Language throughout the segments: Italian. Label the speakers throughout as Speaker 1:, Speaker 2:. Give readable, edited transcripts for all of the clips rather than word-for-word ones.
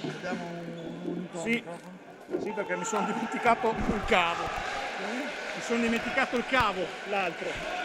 Speaker 1: Mettiamo un
Speaker 2: Sì, sì, perché mi sono dimenticato il cavo. Mi sono dimenticato il cavo, l'altro.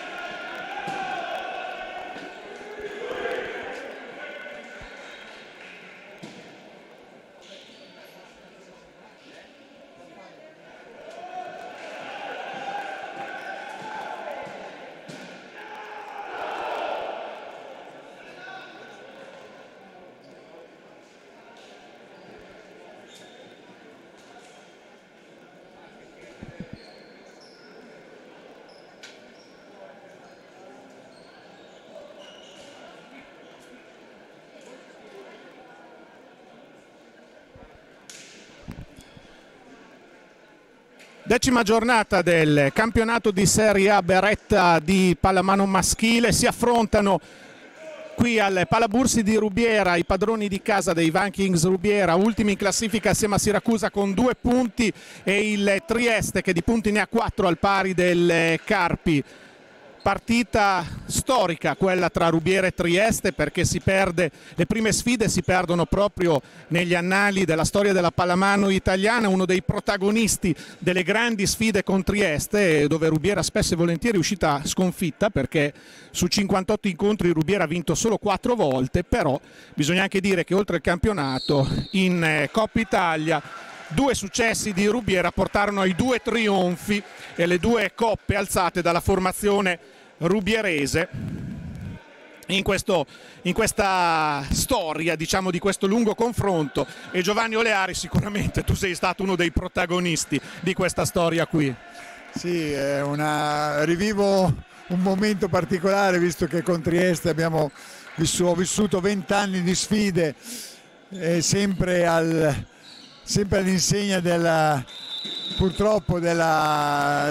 Speaker 2: Decima giornata del campionato di Serie A Beretta di pallamano maschile. Si affrontano qui al Palabursi di Rubiera i padroni di casa dei Vikings Rubiera, ultimi in classifica assieme a Siracusa con 2 punti, e il Trieste che di punti ne ha 4 al pari del Carpi. Partita storica quella tra Rubiera e Trieste, perché si perde, le prime sfide si perdono proprio negli annali della storia della pallamano italiana. Uno dei protagonisti delle grandi sfide con Trieste, dove Rubiera spesso e volentieri è uscita sconfitta, perché su 58 incontri Rubiera ha vinto solo 4 volte. Però bisogna anche dire che oltre al campionato in Coppa Italia 2 successi di Rubiera portarono ai 2 trionfi e le 2 coppe alzate dalla formazione rubierese in questa storia, diciamo, di questo lungo confronto. E Giovanni Oleari, sicuramente tu sei stato uno dei protagonisti di questa storia qui.
Speaker 1: Sì, rivivo un momento particolare, visto che con Trieste ho vissuto 20 anni di sfide, sempre all'insegna purtroppo della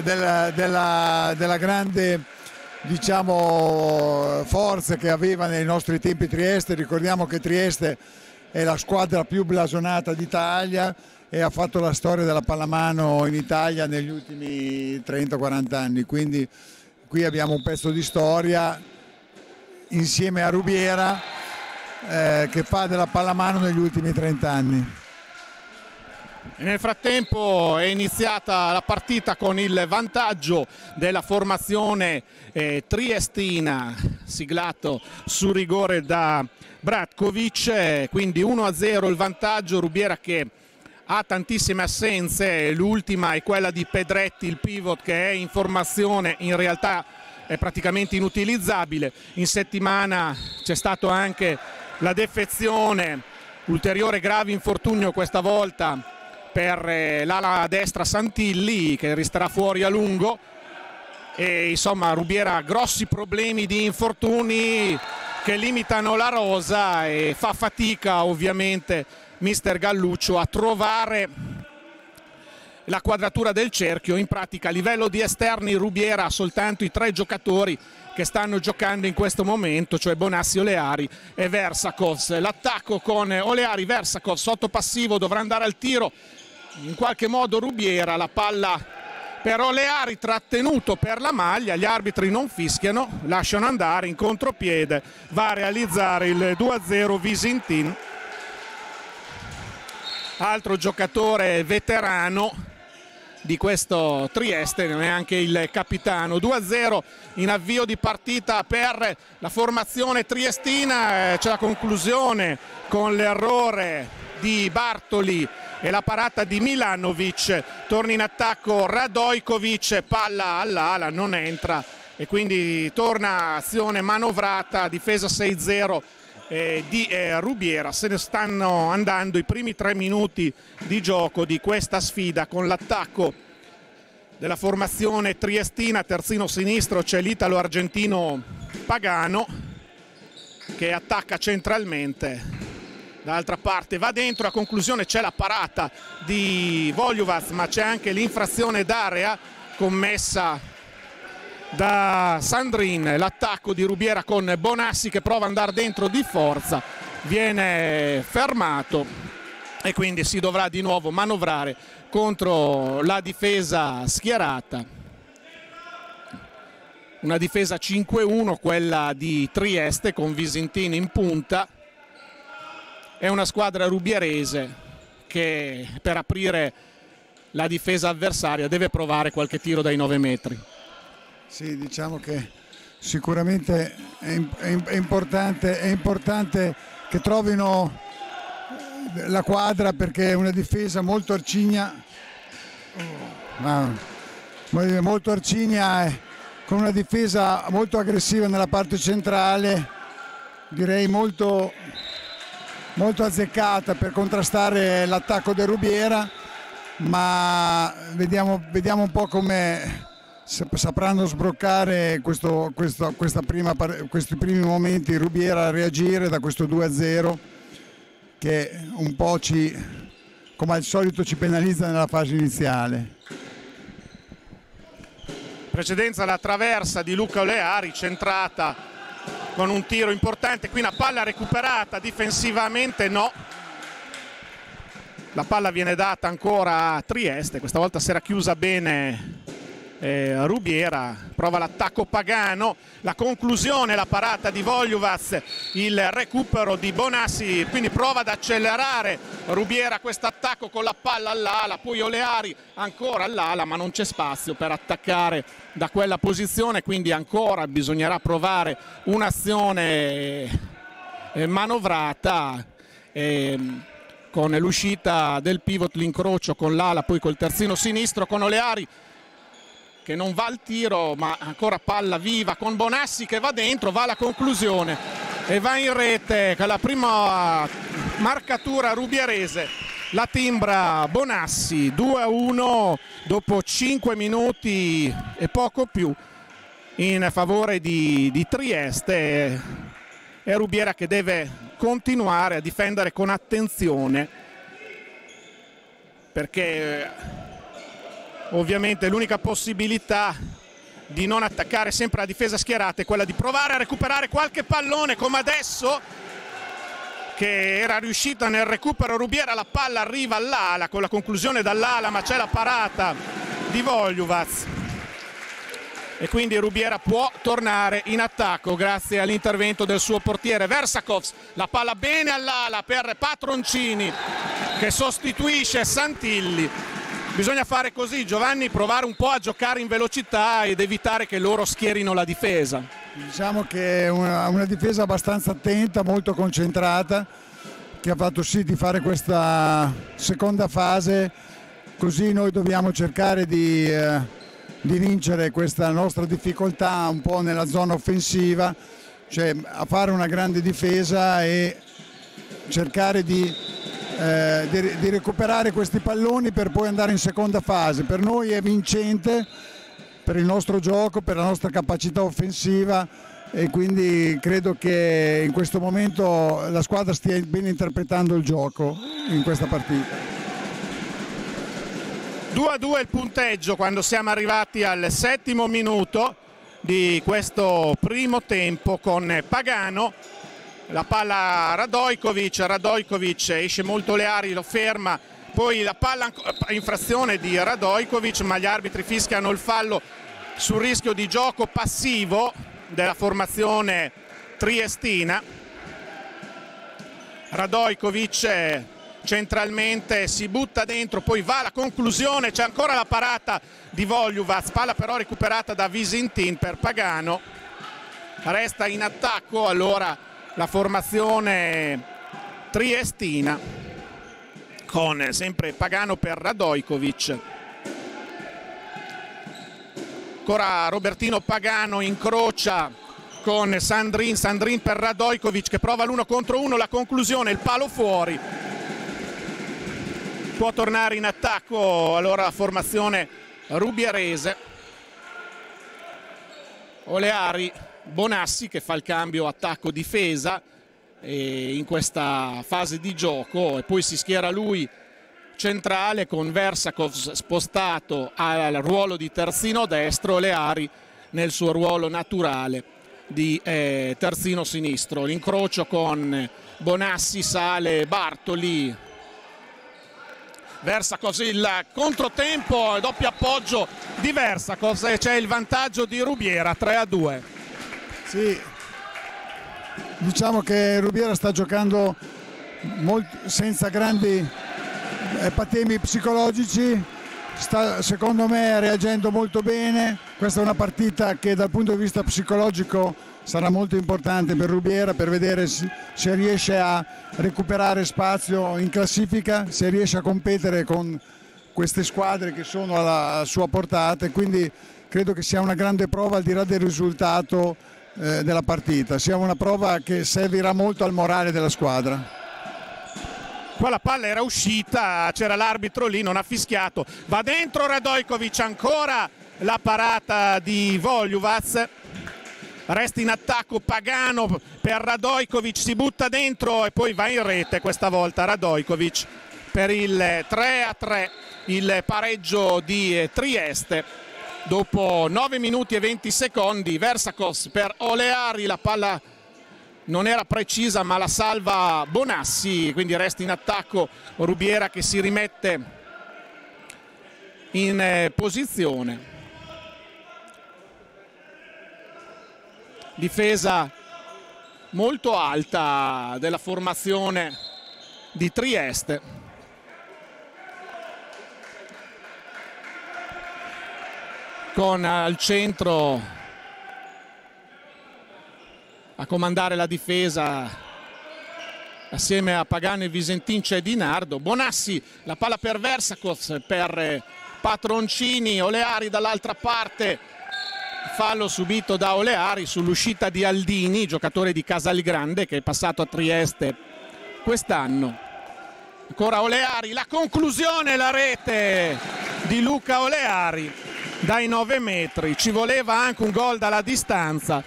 Speaker 1: grande, diciamo, forza che aveva nei nostri tempi Trieste. Ricordiamo che Trieste è la squadra più blasonata d'Italia e ha fatto la storia della pallamano in Italia negli ultimi 30-40 anni, quindi qui abbiamo un pezzo di storia insieme a Rubiera che fa della pallamano negli ultimi 30 anni.
Speaker 2: E nel frattempo è iniziata la partita con il vantaggio della formazione triestina, siglato su rigore da Bratkovic, quindi 1-0 il vantaggio. Rubiera che ha tantissime assenze, l'ultima è quella di Pedretti, il pivot, che è in formazione, in realtà è praticamente inutilizzabile. In settimana c'è stato anche la defezione, ulteriore grave infortunio questa volta per l'ala destra Santilli, che resterà fuori a lungo. E insomma Rubiera ha grossi problemi di infortuni che limitano la rosa, e fa fatica ovviamente mister Galluccio a trovare la quadratura del cerchio. In pratica a livello di esterni Rubiera ha soltanto i 3 giocatori che stanno giocando in questo momento, cioè Bonassi, Oleari e Versakov. L'attacco con Oleari, Versakov sotto passivo, dovrà andare al tiro in qualche modo Rubiera, la palla per Oleari, trattenuto per la maglia, gli arbitri non fischiano, lasciano andare, in contropiede va a realizzare il 2-0 Visintin, altro giocatore veterano di questo Trieste, non è anche il capitano. 2-0 in avvio di partita per la formazione triestina. C'è la conclusione con l'errore di Bartoli e la parata di Milanovic. Torna in attacco Radojkovic, palla all'ala, non entra, e quindi torna azione manovrata, difesa 6-0 di Rubiera. Se ne stanno andando i primi 3 minuti di gioco di questa sfida con l'attacco della formazione triestina. Terzino sinistro c'è l'italo-argentino Pagano che attacca centralmente. Dall'altra parte va dentro, a conclusione c'è la parata di Voljuvac, ma c'è anche l'infrazione d'area commessa da Sandrin. L'attacco di Rubiera con Bonassi che prova ad andare dentro di forza, viene fermato e quindi si dovrà di nuovo manovrare contro la difesa schierata. Una difesa 5-1 quella di Trieste, con Visintin in punta. è una squadra rubierese che per aprire la difesa avversaria deve provare qualche tiro dai 9 metri.
Speaker 1: Sì, diciamo che sicuramente è importante che trovino la quadra, perché è una difesa molto arcigna, molto arcigna, con una difesa molto aggressiva nella parte centrale, direi molto azzeccata per contrastare l'attacco del Rubiera, ma vediamo un po' come sapranno sbloccare questi primi momenti Rubiera, a reagire da questo 2-0 che un po' come al solito ci penalizza nella fase iniziale.
Speaker 2: Precedenza la traversa di Luca Oleari, centrata con un tiro importante, qui una palla recuperata difensivamente, no, la palla viene data ancora a Trieste, questa volta si era chiusa bene Rubiera, prova l'attacco Pagano, la conclusione, la parata di Voljuvac, il recupero di Bonassi, quindi prova ad accelerare Rubiera questo attacco con la palla all'ala, poi Oleari ancora all'ala, ma non c'è spazio per attaccare da quella posizione, quindi ancora bisognerà provare un'azione manovrata con l'uscita del pivot, l'incrocio con l'ala, poi col terzino sinistro con Oleari che non va al tiro, ma ancora palla viva con Bonassi che va dentro, va alla conclusione e va in rete con la prima marcatura rubierese, la timbra Bonassi, 2-1 dopo 5 minuti e poco più in favore di Trieste. È Rubiera che deve continuare a difendere con attenzione, perché ovviamente l'unica possibilità di non attaccare sempre la difesa schierata è quella di provare a recuperare qualche pallone, come adesso che era riuscita nel recupero Rubiera, la palla arriva all'ala con la conclusione dall'ala, ma c'è la parata di Voljuvac e quindi Rubiera può tornare in attacco grazie all'intervento del suo portiere Versakovs. La palla bene all'ala per Patroncini che sostituisce Santilli. Bisogna fare così, Giovanni, provare un po' a giocare in velocità ed evitare che loro schierino la difesa.
Speaker 1: Diciamo che è una difesa abbastanza attenta, molto concentrata, che ha fatto sì di fare questa seconda fase, così noi dobbiamo cercare di vincere questa nostra difficoltà un po' nella zona offensiva, cioè a fare una grande difesa e cercare di recuperare questi palloni per poi andare in seconda fase. Per noi è vincente, per il nostro gioco, per la nostra capacità offensiva, e quindi credo che in questo momento la squadra stia ben interpretando il gioco in questa partita.
Speaker 2: 2-2 il punteggio quando siamo arrivati al 7° minuto di questo primo tempo, con Pagano. La palla a Radojkovic esce molto Oleari, lo ferma, poi la palla infrazione di Radojkovic, ma gli arbitri fischiano il fallo sul rischio di gioco passivo della formazione triestina. Radojkovic centralmente si butta dentro, poi va alla conclusione, c'è ancora la parata di Voljuvac, palla però recuperata da Visintin per Pagano, resta in attacco allora la formazione triestina con sempre Pagano per Radojkovic. Ancora Robertino Pagano incrocia con Sandrin per Radojkovic che prova l'1 contro 1, la conclusione, il palo fuori. Può tornare in attacco allora la formazione rubierese. Oleari, Bonassi che fa il cambio attacco-difesa in questa fase di gioco, e poi si schiera lui centrale con Versakovs spostato al ruolo di terzino destro, Oleari nel suo ruolo naturale di terzino sinistro. L'incrocio con Bonassi, sale Bartoli, Versakovs, il controtempo, doppio appoggio di Versakovs e c'è il vantaggio di Rubiera, 3-2.
Speaker 1: Sì, diciamo che Rubiera sta giocando senza grandi patemi psicologici, sta secondo me reagendo molto bene. Questa è una partita che dal punto di vista psicologico sarà molto importante per Rubiera, per vedere se riesce a recuperare spazio in classifica, se riesce a competere con queste squadre che sono alla sua portata, e quindi credo che sia una grande prova al di là del risultato della partita, sia una prova che servirà molto al morale della squadra.
Speaker 2: Qua la palla era uscita, c'era l'arbitro lì, non ha fischiato, va dentro Radojkovic, ancora la parata di Voljuvac, resta in attacco Pagano per Radojkovic, si butta dentro e poi va in rete questa volta Radojkovic per il 3-3, il pareggio di Trieste. Dopo 9 minuti e 20 secondi, Versakos per Oleari, la palla non era precisa ma la salva Bonassi, quindi resta in attacco Rubiera che si rimette in posizione. Difesa molto alta della formazione di Trieste. Con al centro a comandare la difesa assieme a Pagano e Visentin c'è Di Nardo. Bonassi, la palla per Versakos, per Patroncini, Oleari dall'altra parte, fallo subito da Oleari sull'uscita di Aldini, giocatore di Casalgrande che è passato a Trieste quest'anno. Ancora Oleari, la conclusione, la rete di Luca Oleari dai 9 metri, ci voleva anche un gol dalla distanza.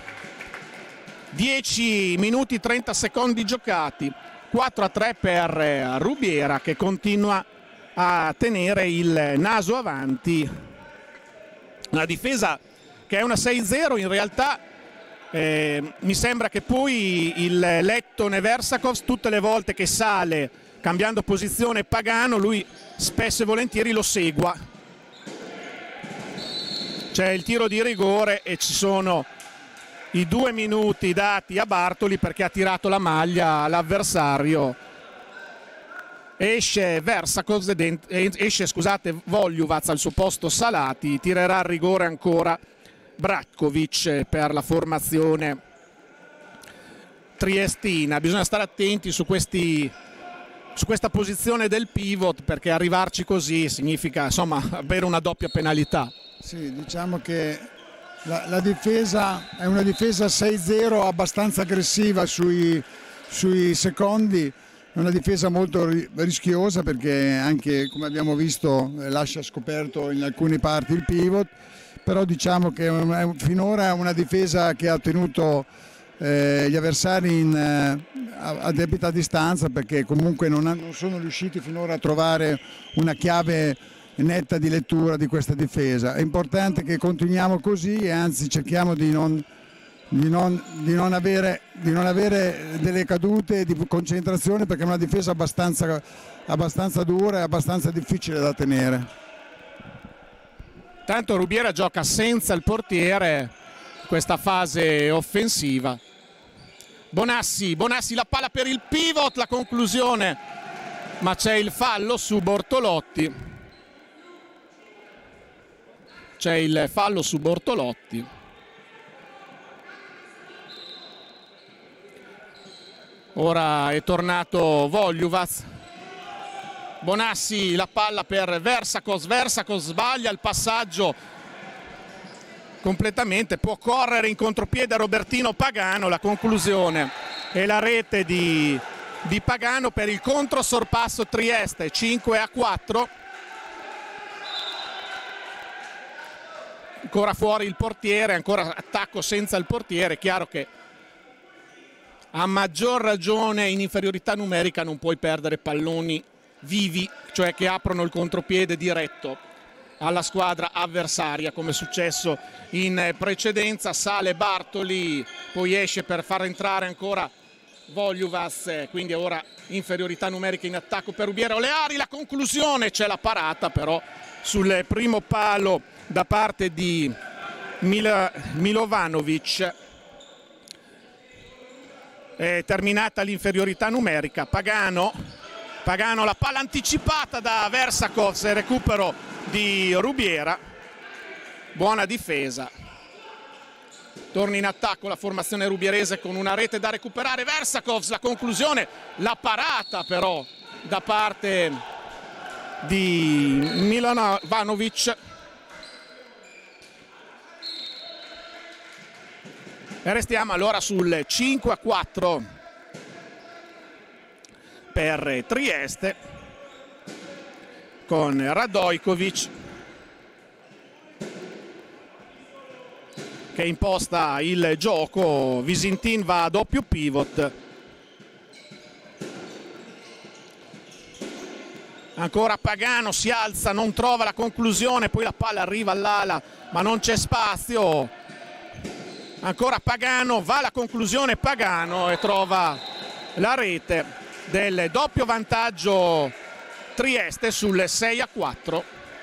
Speaker 2: 10 minuti e 30 secondi giocati, 4-3 per Rubiera che continua a tenere il naso avanti. Una difesa che è una 6-0, in realtà mi sembra che poi il lettone Versakos tutte le volte che sale cambiando posizione Pagano, lui spesso e volentieri lo segua. C'è il tiro di rigore e ci sono i 2 minuti dati a Bartoli perché ha tirato la maglia all'avversario. Esce Versakos, esce Voljuvac al suo posto Salati, tirerà il rigore ancora Bratkovic per la formazione triestina. Bisogna stare attenti su questa posizione del pivot perché arrivarci così significa insomma avere una doppia penalità.
Speaker 1: Sì, diciamo che la difesa è una difesa 6-0 abbastanza aggressiva sui secondi, è una difesa molto rischiosa perché anche come abbiamo visto lascia scoperto in alcune parti il pivot, però diciamo che finora è una difesa che ha tenuto gli avversari a debita distanza perché comunque non sono riusciti finora a trovare una chiave netta di lettura di questa difesa. È importante che continuiamo così e anzi cerchiamo di non avere delle cadute di concentrazione perché è una difesa abbastanza dura e abbastanza difficile da tenere.
Speaker 2: Tanto Rubiera gioca senza il portiere questa fase offensiva. Bonassi, la palla per il pivot, la conclusione, ma c'è il fallo su Bortolotti. C'è il fallo su Bortolotti. Ora è tornato Voljuvac. Bonassi, la palla per Versakos, Versakos sbaglia il passaggio completamente, può correre in contropiede a Robertino Pagano, la conclusione e la rete di Pagano per il controsorpasso Trieste, 5-4. Ancora fuori il portiere, ancora attacco senza il portiere. È chiaro che a maggior ragione in inferiorità numerica non puoi perdere palloni vivi, cioè che aprono il contropiede diretto alla squadra avversaria, come è successo in precedenza. Sale Bartoli, poi esce per far entrare ancora Voljuvac, quindi ora inferiorità numerica in attacco per Rubiera. Oleari, la conclusione, c'è la parata però sul primo palo da parte di Milovanovic. è terminata l'inferiorità numerica. Pagano, la palla anticipata da Versakov, e recupero di Rubiera, buona difesa. Torna in attacco la formazione rubierese con una rete da recuperare. Versakov, la conclusione, la parata però da parte di Milovanovic. E restiamo allora sul 5-4 per Trieste, con Radojkovic che imposta il gioco. Visintin va a doppio pivot. Ancora Pagano, si alza, non trova la conclusione, poi la palla arriva all'ala ma non c'è spazio. Ancora Pagano, va alla conclusione Pagano e trova la rete del doppio vantaggio Trieste sul 6-4.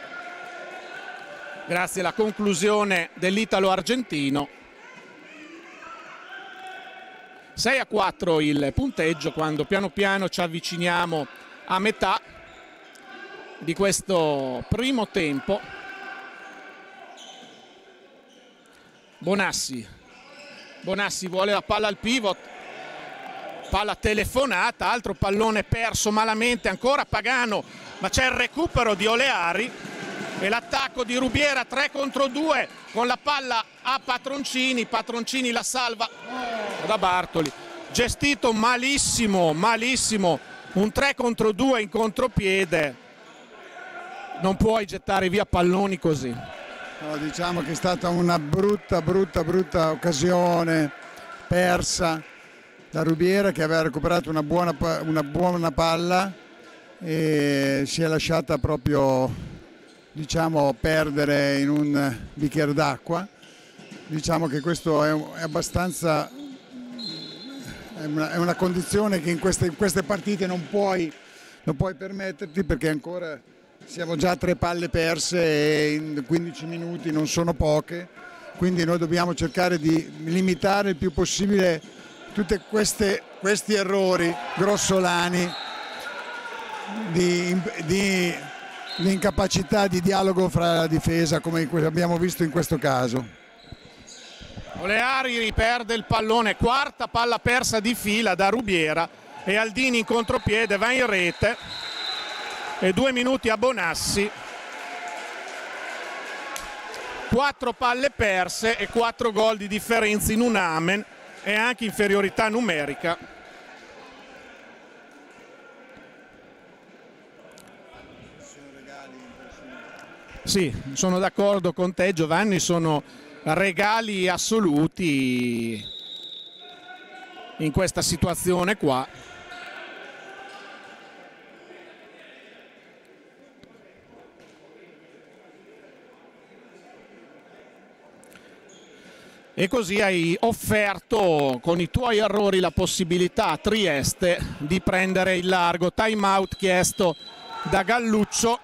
Speaker 2: Grazie alla conclusione dell'italo-argentino. 6-4 il punteggio quando piano piano ci avviciniamo a metà di questo primo tempo. Bonassi vuole la palla al pivot, palla telefonata, altro pallone perso malamente. Ancora Pagano, ma c'è il recupero di Oleari e l'attacco di Rubiera 3 contro 2 con la palla a Patroncini la salva da Bartoli, gestito malissimo, un 3 contro 2 in contropiede, non puoi gettare via palloni così.
Speaker 1: No, diciamo che è stata una brutta occasione persa da Rubiera, che aveva recuperato una buona palla e si è lasciata proprio, diciamo, perdere in un bicchiere d'acqua. Diciamo che questo è abbastanza, è una condizione che in queste partite non puoi permetterti, perché ancora siamo già a 3 palle perse e in 15 minuti non sono poche, quindi noi dobbiamo cercare di limitare il più possibile tutti questi errori grossolani di incapacità di dialogo fra la difesa, come abbiamo visto in questo caso.
Speaker 2: Oleari riperde il pallone, quarta palla persa di fila da Rubiera, e Aldini in contropiede va in rete. E 2 minuti a Bonassi. 4 palle perse e 4 gol di differenza in un amen e anche inferiorità numerica. Sì, sono d'accordo con te Giovanni, sono regali assoluti in questa situazione qua. E così hai offerto con i tuoi errori la possibilità a Trieste di prendere il largo. Time out chiesto da Galluccio.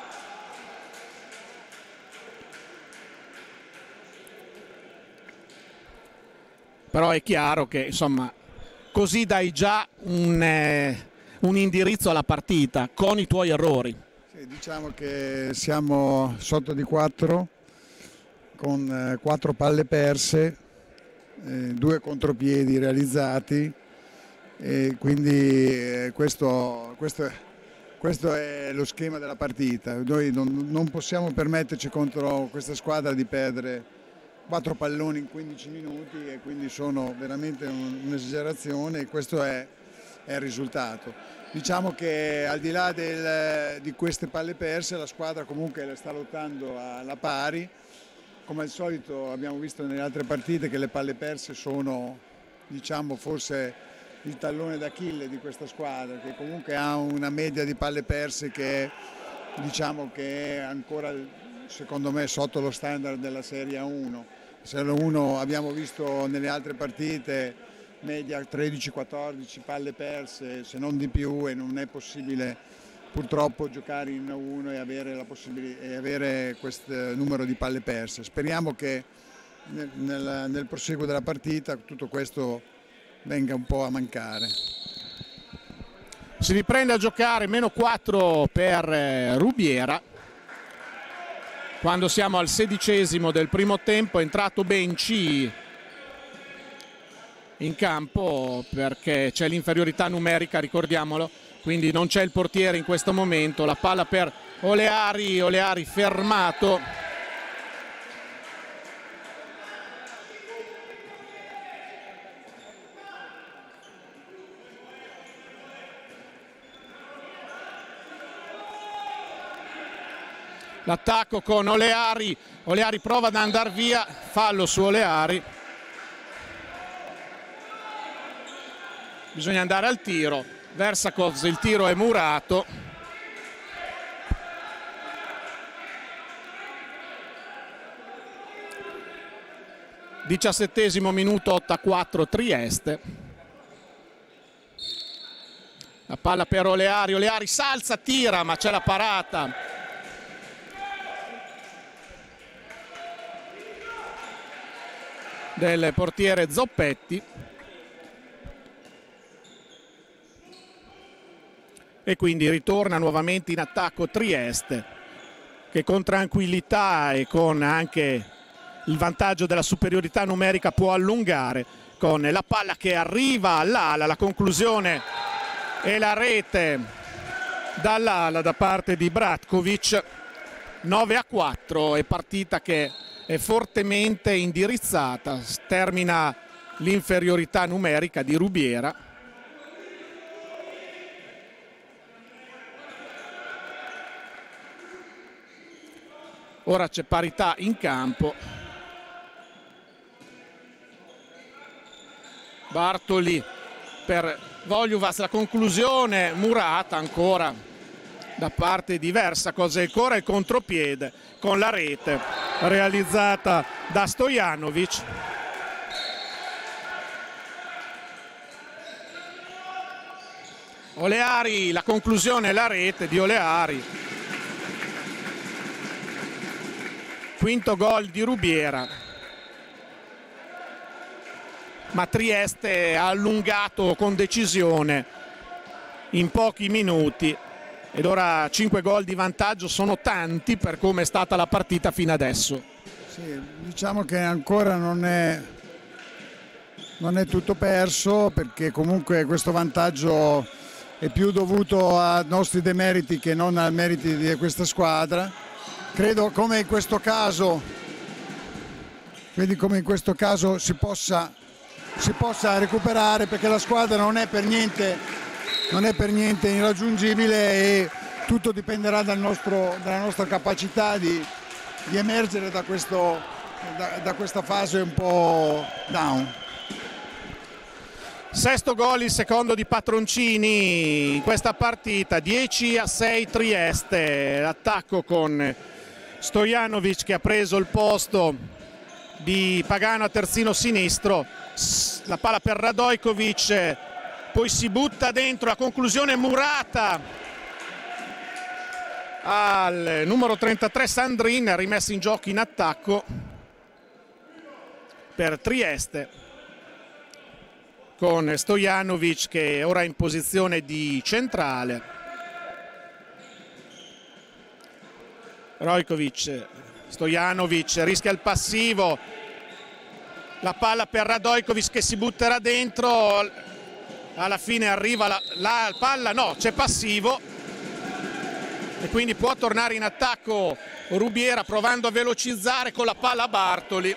Speaker 2: Però è chiaro che, insomma, così dai già un indirizzo alla partita con i tuoi errori.
Speaker 1: Sì, diciamo che siamo sotto di 4. Con 4 palle perse, 2 contropiedi realizzati, e quindi questo è lo schema della partita. Noi non possiamo permetterci contro questa squadra di perdere 4 palloni in 15 minuti, e quindi sono veramente un'esagerazione, e questo è il risultato. Diciamo che al di là di queste palle perse, la squadra comunque sta lottando alla pari. Come al solito abbiamo visto nelle altre partite che le palle perse sono, diciamo, forse il tallone d'Achille di questa squadra, che comunque ha una media di palle perse che, diciamo, che è ancora, secondo me, sotto lo standard della Serie A1. Serie A1 abbiamo visto nelle altre partite media 13-14 palle perse, se non di più, e non è possibile purtroppo giocare in 1 e avere questo numero di palle perse. Speriamo che nel proseguo della partita tutto questo venga un po' a mancare.
Speaker 2: Si riprende a giocare, -4 per Rubiera. Quando siamo al 16° del primo tempo è entrato Benci in campo perché c'è l'inferiorità numerica, ricordiamolo, quindi non c'è il portiere in questo momento. La palla per Oleari, Oleari fermato. L'attacco con Oleari, Oleari prova ad andare via, fallo su Oleari. Bisogna andare al tiro, Versakov, il tiro è murato. Diciassettesimo minuto, 8-4 Trieste. La palla per Oleari, Oleari s'alza, tira, ma c'è la parata del portiere Zoppetti. E quindi ritorna nuovamente in attacco Trieste, che con tranquillità e con anche il vantaggio della superiorità numerica può allungare, con la palla che arriva all'ala, la conclusione e la rete dall'ala da parte di Bratkovic. 9-4, è partita che è fortemente indirizzata, termina l'inferiorità numerica di Rubiera. Ora c'è parità in campo. Bartoli per Vogliuvas, la conclusione murata ancora da parte di Versakov, ancora il contropiede con la rete realizzata da Stojanovic. Oleari, la conclusione e la rete di Oleari. Quinto gol di Rubiera. Ma Trieste ha allungato con decisione in pochi minuti. Ed ora 5 gol di vantaggio sono tanti per come è stata la partita fino adesso.
Speaker 1: Sì, diciamo che ancora non è tutto perso, perché comunque questo vantaggio è più dovuto a nostri demeriti che non ai meriti di questa squadra. Credo come in questo caso, si possa recuperare, perché la squadra non è per niente irraggiungibile e tutto dipenderà dalla nostra capacità di emergere da questa fase un po' down.
Speaker 2: Sesto gol, il secondo di Patroncini in questa partita. 10-6 Trieste. L'attacco con Stojanovic che ha preso il posto di Pagano a terzino sinistro. La palla per Radojkovic, poi si butta dentro, la conclusione murata al numero 33 Sandrin, rimesso in gioco in attacco per Trieste, con Stojanovic che ora è in posizione di centrale. Radojkovic, Stojanovic rischia il passivo, la palla per Radojkovic che si butterà dentro, alla fine arriva la palla, no, c'è passivo e quindi può tornare in attacco Rubiera provando a velocizzare con la palla Bartoli.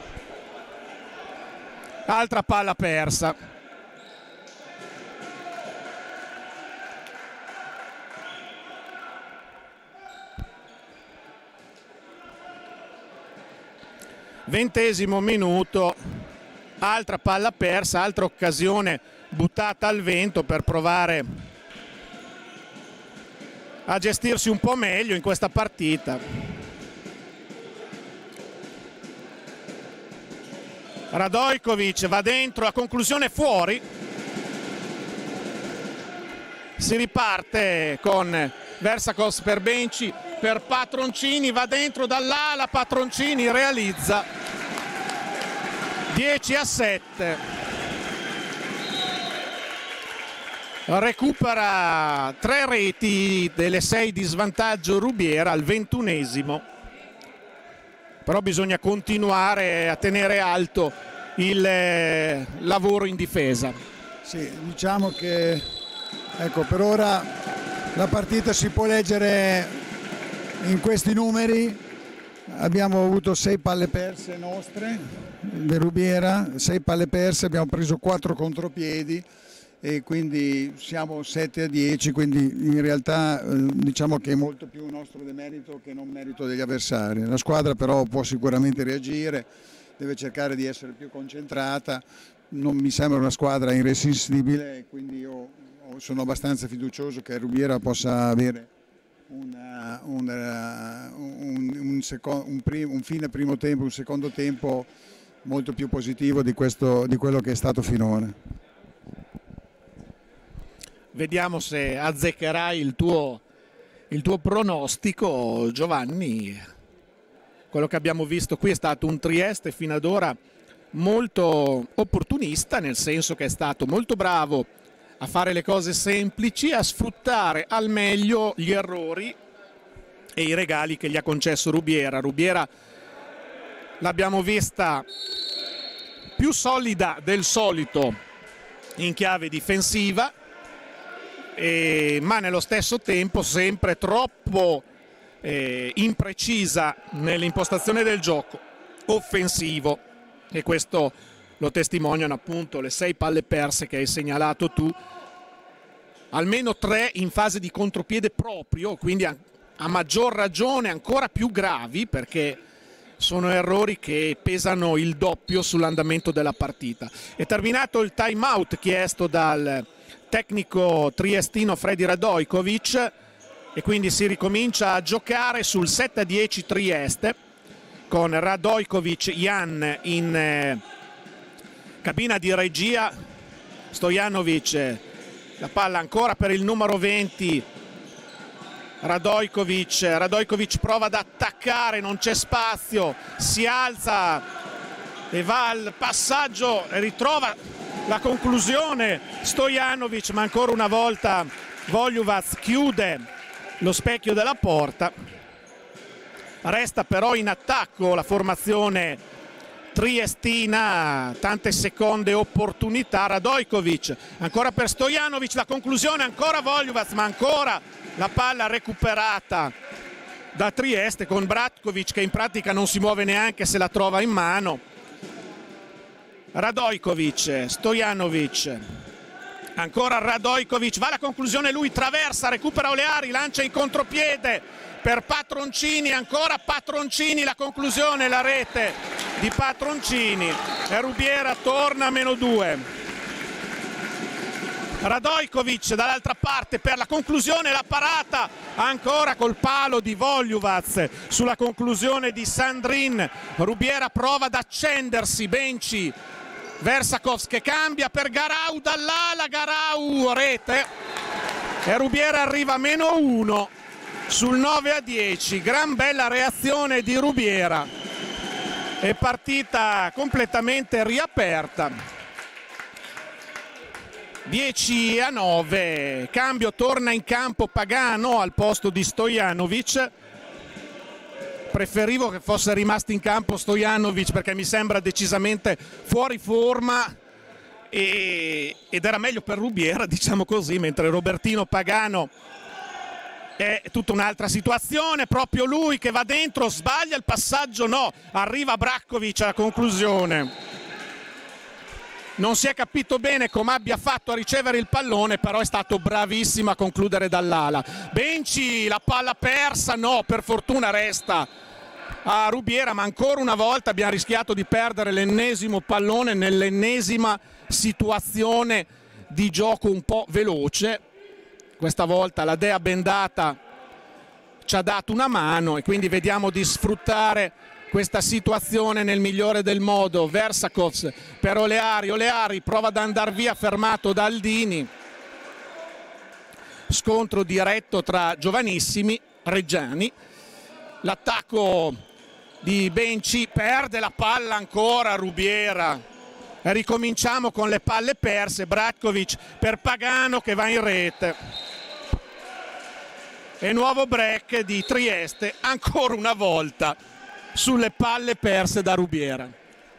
Speaker 2: Altra palla persa. Ventesimo minuto, altra palla persa, altra occasione buttata al vento per provare a gestirsi un po' meglio in questa partita. Radojkovic va dentro, la conclusione fuori. Si riparte con Versakov per Benci, per Patroncini, va dentro dall'ala, Patroncini realizza. 10-7. recupera 3 reti delle 6 di svantaggio Rubiera al 21esimo, però bisogna continuare a tenere alto il lavoro in difesa.
Speaker 1: Sì, diciamo che ecco, per ora la partita si può leggere in questi numeri. Abbiamo avuto 6 palle perse nostre di Rubiera, 6 palle perse, abbiamo preso 4 contropiedi e quindi siamo 7-10, quindi in realtà diciamo che è molto più un nostro demerito che non merito degli avversari. La squadra però può sicuramente reagire, deve cercare di essere più concentrata, non mi sembra una squadra irresistibile, quindi io sono abbastanza fiducioso che Rubiera possa avere un fine primo tempo, un secondo tempo molto più positivo di quello che è stato finora.
Speaker 2: Vediamo se azzeccherai il tuo pronostico, Giovanni. Quello che abbiamo visto qui è stato un Trieste fino ad ora molto opportunista, nel senso che è stato molto bravo a fare le cose semplici, a sfruttare al meglio gli errori e i regali che gli ha concesso Rubiera. Rubiera l'abbiamo vista più solida del solito in chiave difensiva, ma nello stesso tempo sempre troppo imprecisa nell'impostazione del gioco offensivo, e questo lo testimoniano appunto le 6 palle perse che hai segnalato tu, almeno 3 in fase di contropiede proprio, quindi a maggior ragione ancora più gravi, perché sono errori che pesano il doppio sull'andamento della partita. È terminato il time out chiesto dal tecnico triestino Fredi Radojkovic e quindi si ricomincia a giocare sul 7-10 Trieste, con Radojkovic, Jan in cabina di regia, Stojanovic, la palla ancora per il numero 20, Radojkovic prova ad attaccare, non c'è spazio, si alza e va al passaggio e ritrova la conclusione Stojanovic, ma ancora una volta Voljuvac chiude lo specchio della porta. Resta però in attacco la formazione triestina, tante seconde opportunità. Radojkovic ancora per Stojanovic, la conclusione ancora Voljuvac, ma ancora la palla recuperata da Trieste con Bratkovic che in pratica non si muove neanche se la trova in mano. Radojkovic, Stojanovic, ancora Radojkovic, va alla conclusione lui, traversa, recupera Oleari, lancia in contropiede per Patroncini, ancora Patroncini, la conclusione, la rete di Patroncini e Rubiera torna a -2. Radojkovic dall'altra parte per la conclusione, la parata ancora col palo di Voljuvac sulla conclusione di Sandrin. Rubiera prova ad accendersi, Benci, Versakov che cambia per Garau dall'ala, Garau, rete e Rubiera arriva a -1 sul 9-10. Gran bella reazione di Rubiera, è partita completamente riaperta. 10-9, cambio, torna in campo Pagano al posto di Stojanovic. Preferivo che fosse rimasto in campo Stojanovic perché mi sembra decisamente fuori forma ed era meglio per Rubiera, diciamo così, mentre Robertino Pagano è tutta un'altra situazione, proprio lui che va dentro, sbaglia il passaggio, no, arriva Bratkovic alla conclusione. Non si è capito bene come abbia fatto a ricevere il pallone, però è stato bravissimo a concludere dall'ala. Benci, la palla persa, no, per fortuna resta a Rubiera, ma ancora una volta abbiamo rischiato di perdere l'ennesimo pallone nell'ennesima situazione di gioco un po' veloce. Questa volta la Dea Bendata ci ha dato una mano e quindi vediamo di sfruttare questa situazione nel migliore del modo. Versakov per Oleari, Oleari prova ad andare via, fermato da Aldini. Scontro diretto tra giovanissimi Reggiani, l'attacco di Benci, perde la palla ancora Rubiera, Ricominciamo con le palle perse. Bratkovic per Pagano che va in rete. E nuovo break di Trieste, ancora una volta sulle palle perse da Rubiera.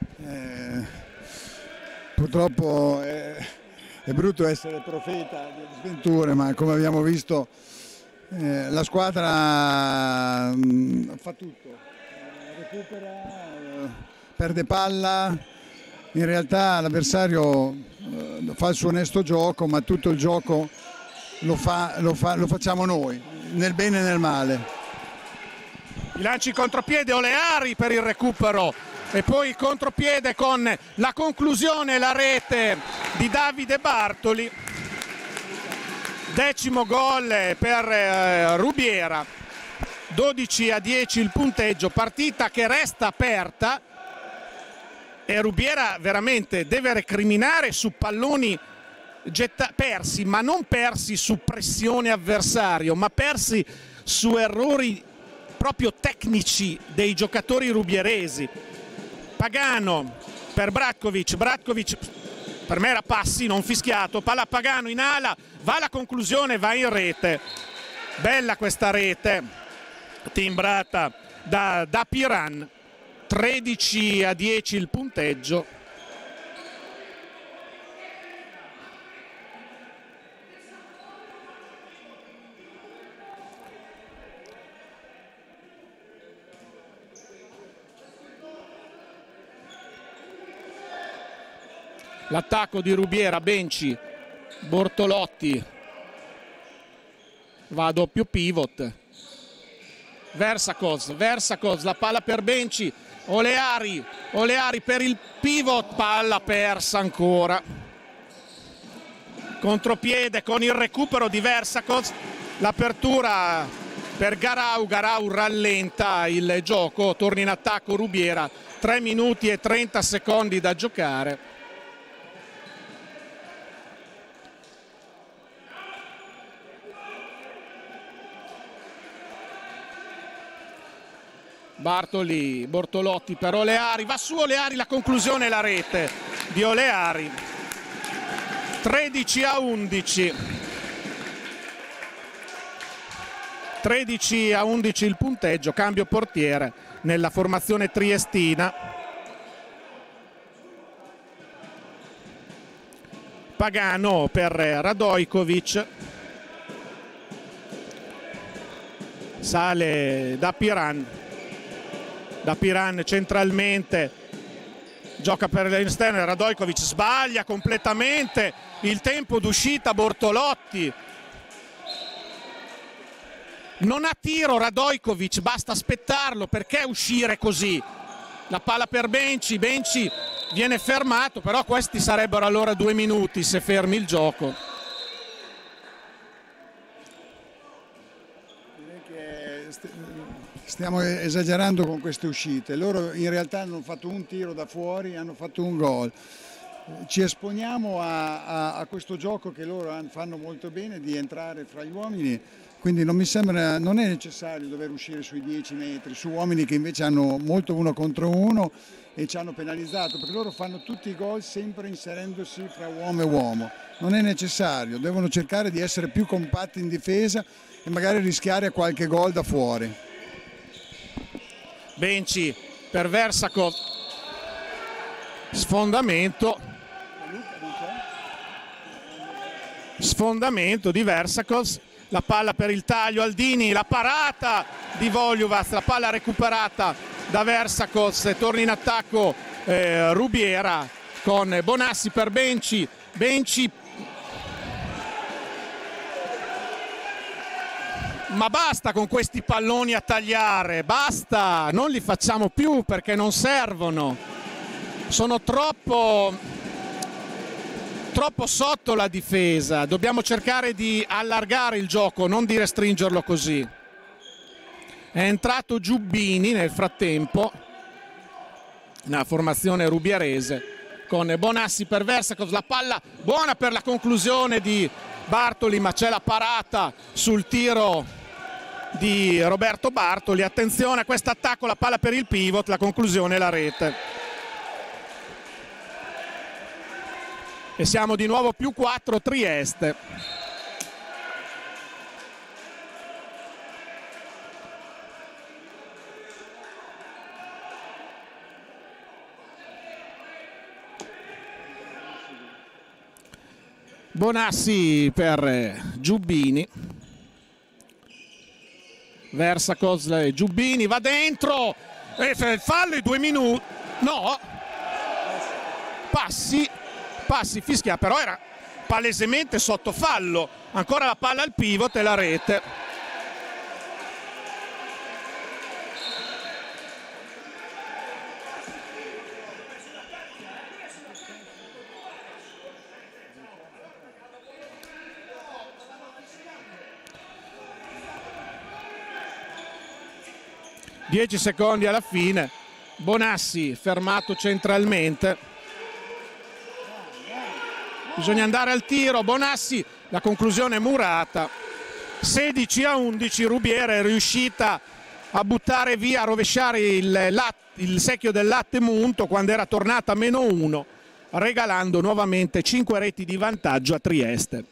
Speaker 1: Purtroppo è brutto essere profeta di sventure, ma come abbiamo visto la squadra fa tutto, recupera, perde palla, in realtà l'avversario fa il suo onesto gioco, ma tutto il gioco lo facciamo noi, nel bene e nel male.
Speaker 2: I lanci contropiede, Oleari per il recupero e poi il contropiede con la conclusione, la rete di Davide Bartoli. 10° gol per Rubiera, 12-10 il punteggio, partita che resta aperta e Rubiera veramente deve recriminare su palloni persi, ma non persi su pressione avversario, ma persi su errori proprio tecnici dei giocatori rubieresi. Pagano per Bratkovic, Bratkovic per me era passi, non fischiato, palla Pagano in ala, va alla conclusione, va in rete. Bella questa rete timbrata da Piran. 13-10 il punteggio. L'attacco di Rubiera, Benci, Bortolotti va a doppio pivot. Versakos, la palla per Benci, Oleari per il pivot, palla persa ancora. Contropiede con il recupero di Versakos, l'apertura per Garau, Garau rallenta il gioco, torna in attacco Rubiera, 3 minuti e 30 secondi da giocare. Bortolotti per Oleari, va su Oleari, la conclusione e la rete di Oleari. 13-11. 13-11 il punteggio, cambio portiere nella formazione triestina. Pagano per Radojkovic. Sale da Piran centralmente, gioca per l'esterno, Radojkovic sbaglia completamente il tempo d'uscita. Bortolotti non ha tiro, Radojkovic basta aspettarlo, perché uscire così? La palla per Benci, Benci viene fermato, però questi sarebbero allora 2 minuti se fermi il gioco.
Speaker 1: Stiamo esagerando con queste uscite, loro in realtà hanno fatto un tiro da fuori, hanno fatto un gol. Ci esponiamo a questo gioco che loro fanno molto bene, di entrare fra gli uomini, quindi non mi sembra, non è necessario dover uscire sui 10 metri, su uomini che invece hanno molto 1 contro 1 e ci hanno penalizzato, perché loro fanno tutti i gol sempre inserendosi fra uomo e uomo. Non è necessario, devono cercare di essere più compatti in difesa e magari rischiare qualche gol da fuori.
Speaker 2: Benci per Versakov, sfondamento di Versakov, la palla per il taglio, Aldini, la parata di Voljuvac, la palla recuperata da Versakov e torna in attacco Rubiera con Bonassi per Benci, Benci. Ma basta con questi palloni a tagliare, basta, non li facciamo più perché non servono, sono troppo sotto la difesa, dobbiamo cercare di allargare il gioco, non di restringerlo così. È entrato Giubbini nel frattempo nella formazione rubierese con Bonassi per Versakov, la palla buona per la conclusione di Bartoli, ma c'è la parata sul tiro di Roberto Bartoli. Attenzione a questo attacco, la palla per il pivot, la conclusione e la rete. e siamo di nuovo più 4 Trieste. Bonassi per Giubbini, versa Cosle, Giubbini va dentro, fallo i 2 minuti, no, passi fischia, però era palesemente sotto fallo, ancora la palla al pivot e la rete. Dieci secondi alla fine, Bonassi fermato centralmente, bisogna andare al tiro, Bonassi, la conclusione è murata, 16-11, Rubiera è riuscita a buttare via, a rovesciare il secchio del latte munto quando era tornata a -1, regalando nuovamente 5 reti di vantaggio a Trieste.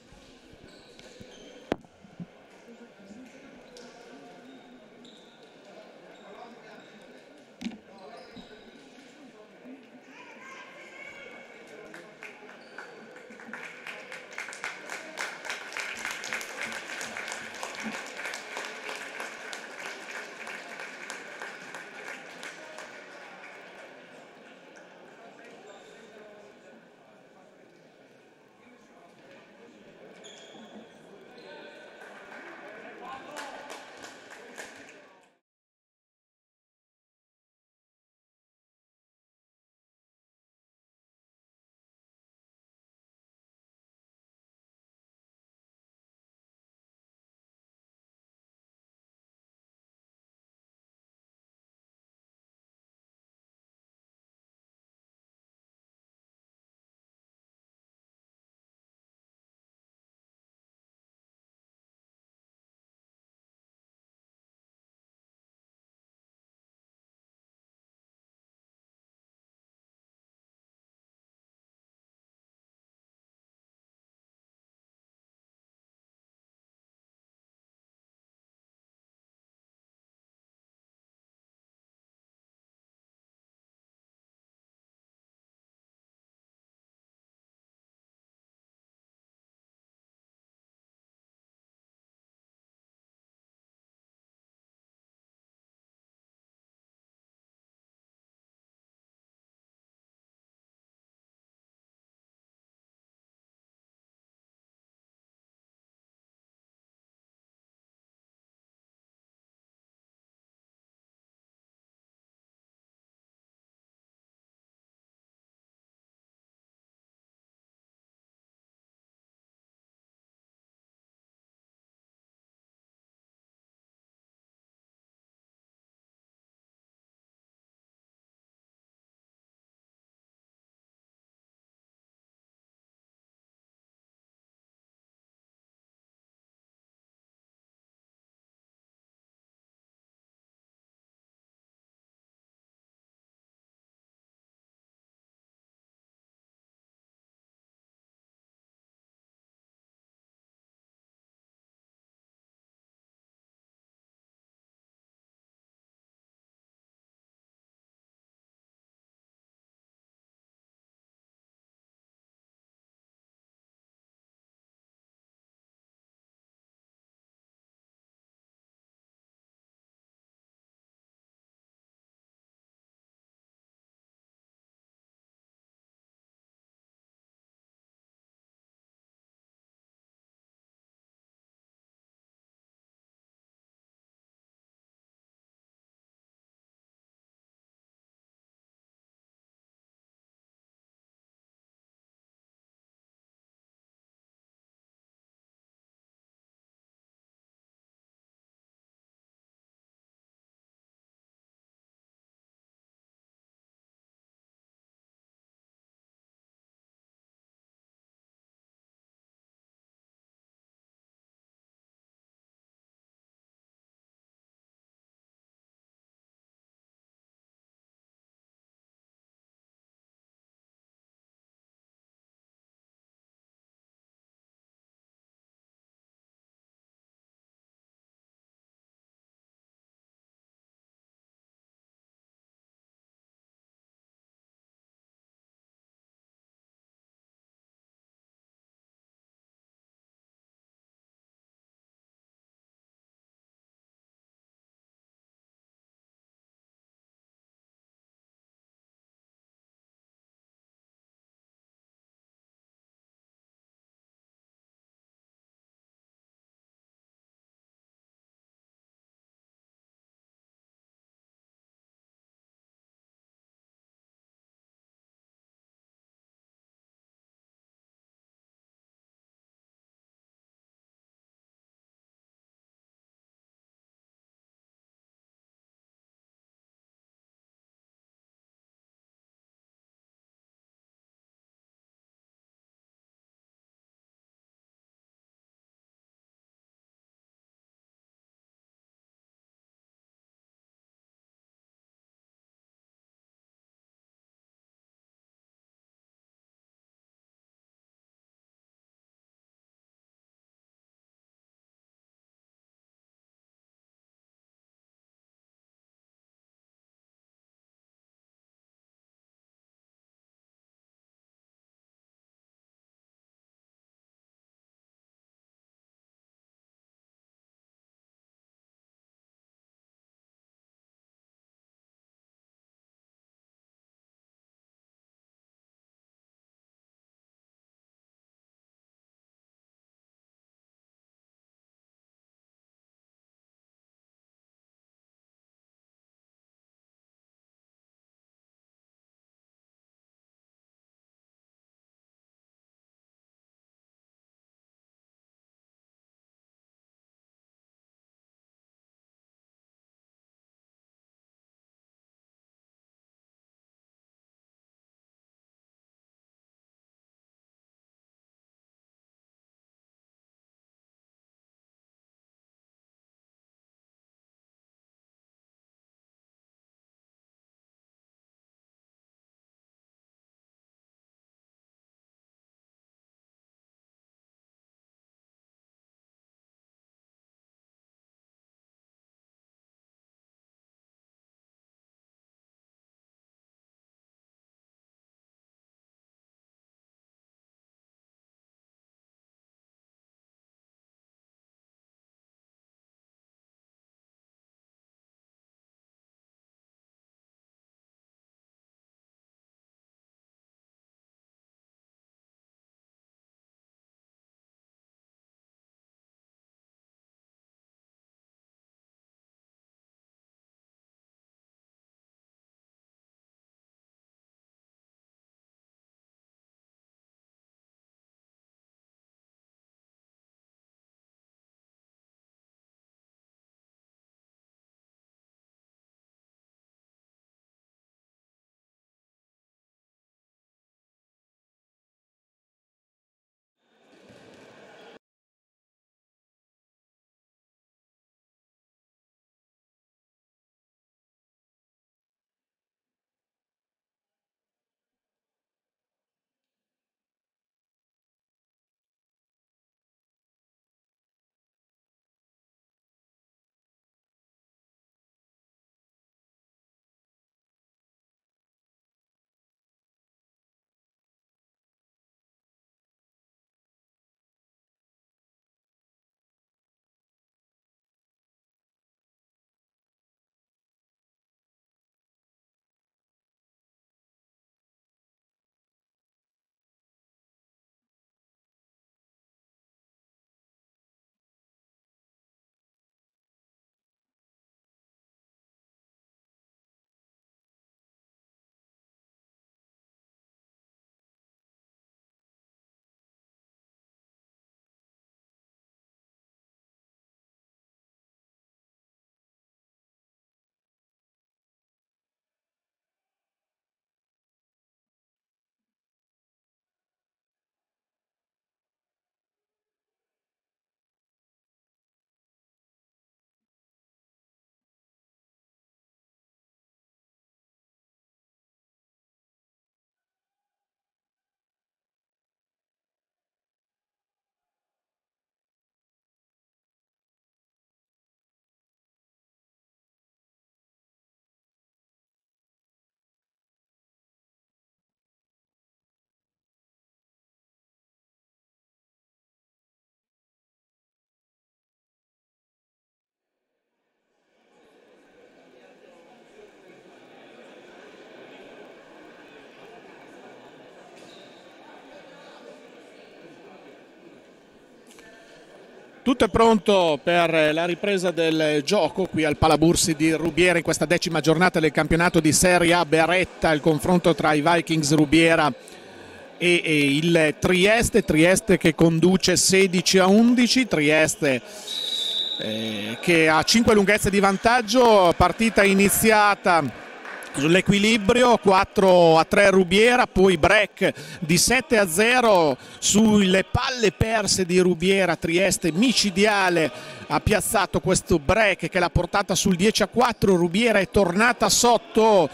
Speaker 2: Tutto è pronto per la ripresa del gioco qui al Palabursi di Rubiera in questa 10ª giornata del campionato di Serie A Beretta, il confronto tra i Vikings Rubiera e il Trieste che conduce 16-11, Trieste che ha 5 lunghezze di vantaggio, partita iniziata sull'equilibrio, 4-3 Rubiera, poi break di 7-0 sulle palle perse di Rubiera. Trieste micidiale ha piazzato questo break che l'ha portata sul 10-4, Rubiera è tornata sotto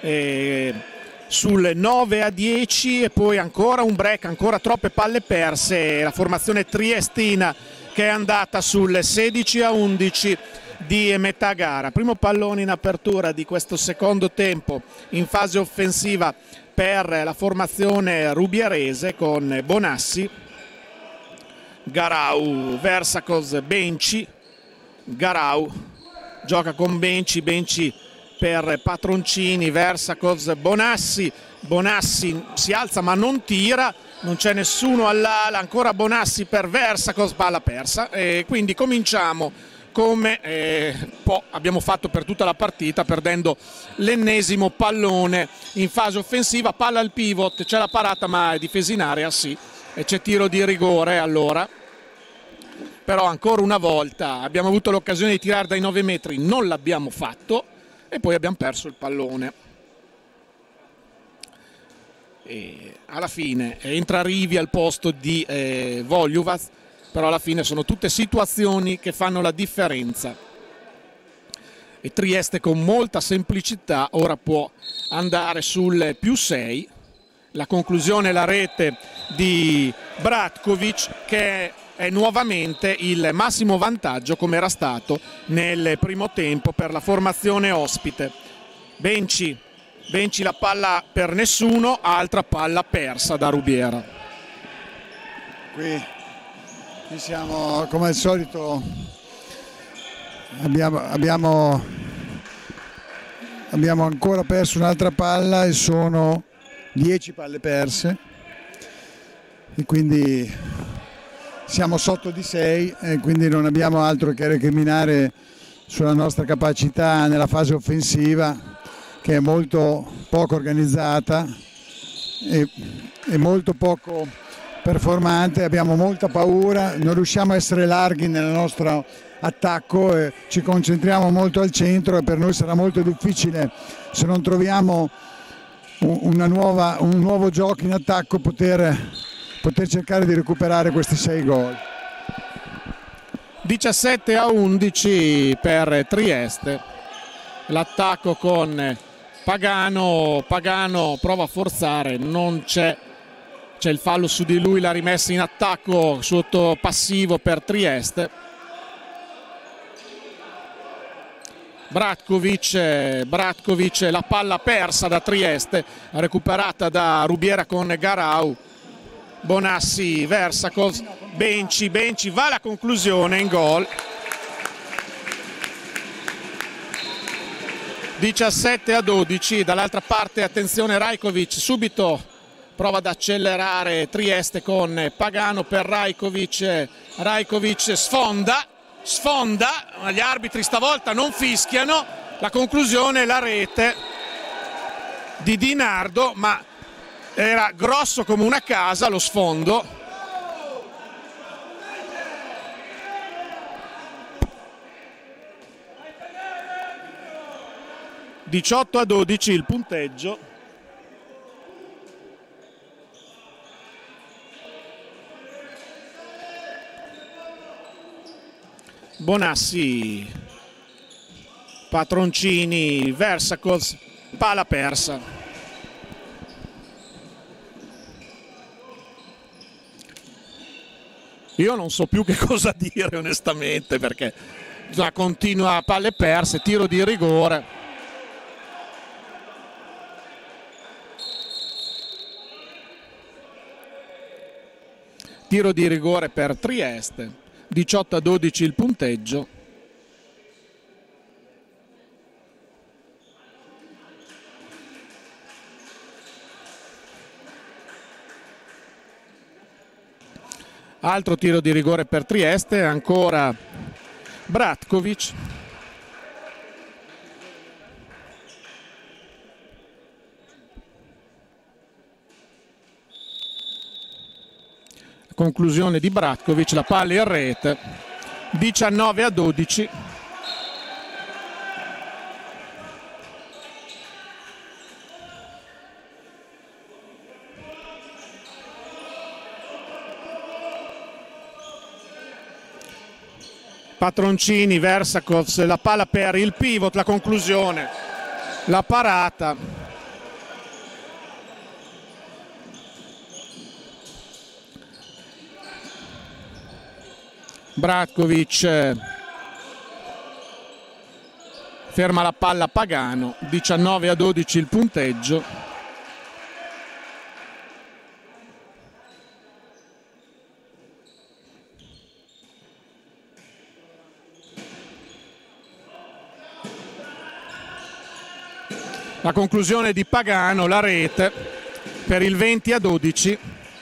Speaker 2: sul 9-10 e poi ancora un break, ancora troppe palle perse, la formazione triestina che è andata sul 16-11 di metà gara. Primo pallone in apertura di questo secondo tempo in fase offensiva per la formazione rubierese con Bonassi, Garau, Versakos, Benci. Garau gioca con Benci per Patroncini, Versakos, Bonassi si alza ma non tira, non c'è nessuno all'ala, ancora Bonassi per Versakos, palla persa, e quindi cominciamo come abbiamo fatto per tutta la partita, perdendo l'ennesimo pallone in fase offensiva. Palla al pivot, c'è la parata ma è difesa in area, sì, e c'è tiro di rigore. Allora però ancora una volta abbiamo avuto l'occasione di tirare dai 9 metri, non l'abbiamo fatto e poi abbiamo perso il pallone. E alla fine entra Rivi al posto di Vogliovac, però alla fine sono tutte situazioni che fanno la differenza e Trieste con molta semplicità ora può andare sul +6. La conclusione, la rete di Bratkovic, che è nuovamente il massimo vantaggio come era stato nel primo tempo per la formazione ospite. Benci la palla per nessuno, altra palla persa da Rubiera.
Speaker 1: Qui siamo come al solito, abbiamo ancora perso un'altra palla e sono 10 palle perse e quindi siamo sotto di 6 e quindi non abbiamo altro che recriminare sulla nostra capacità nella fase offensiva, che è molto poco organizzata e molto poco performante. Abbiamo molta paura, non riusciamo a essere larghi nel nostro attacco e ci concentriamo molto al centro e per noi sarà molto difficile, se non troviamo un nuovo gioco in attacco, poter cercare di recuperare questi 6 gol.
Speaker 2: 17-11 per Trieste, l'attacco con Pagano prova a forzare, non c'è il fallo su di lui, l'ha rimessa in attacco sotto passivo per Trieste. Bratkovic, la palla persa da Trieste, recuperata da Rubiera con Garau. Bonassi, Versakos, Benci, va alla conclusione in gol. 17-12, dall'altra parte attenzione Rajkovic, subito prova ad accelerare Trieste con Pagano per Rajkovic, sfonda, gli arbitri stavolta non fischiano, la conclusione la rete di Di Nardo, ma era grosso come una casa lo sfondo. (18-12) il punteggio. Bonassi, Patroncini, Versakos, palla persa. Io non so più che cosa dire onestamente, perché continua palle perse, tiro di rigore. Tiro di rigore per Trieste, 18-12 il punteggio. Altro tiro di rigore per Trieste, ancora Bratkovic. Conclusione di Bratkovic, la palla in rete, 19-12. Patroncini, Versakovs, la palla per il pivot, la conclusione, la parata. Bratkovic ferma la palla Pagano, 19-12 il punteggio. La conclusione di Pagano, la rete per il 20-12.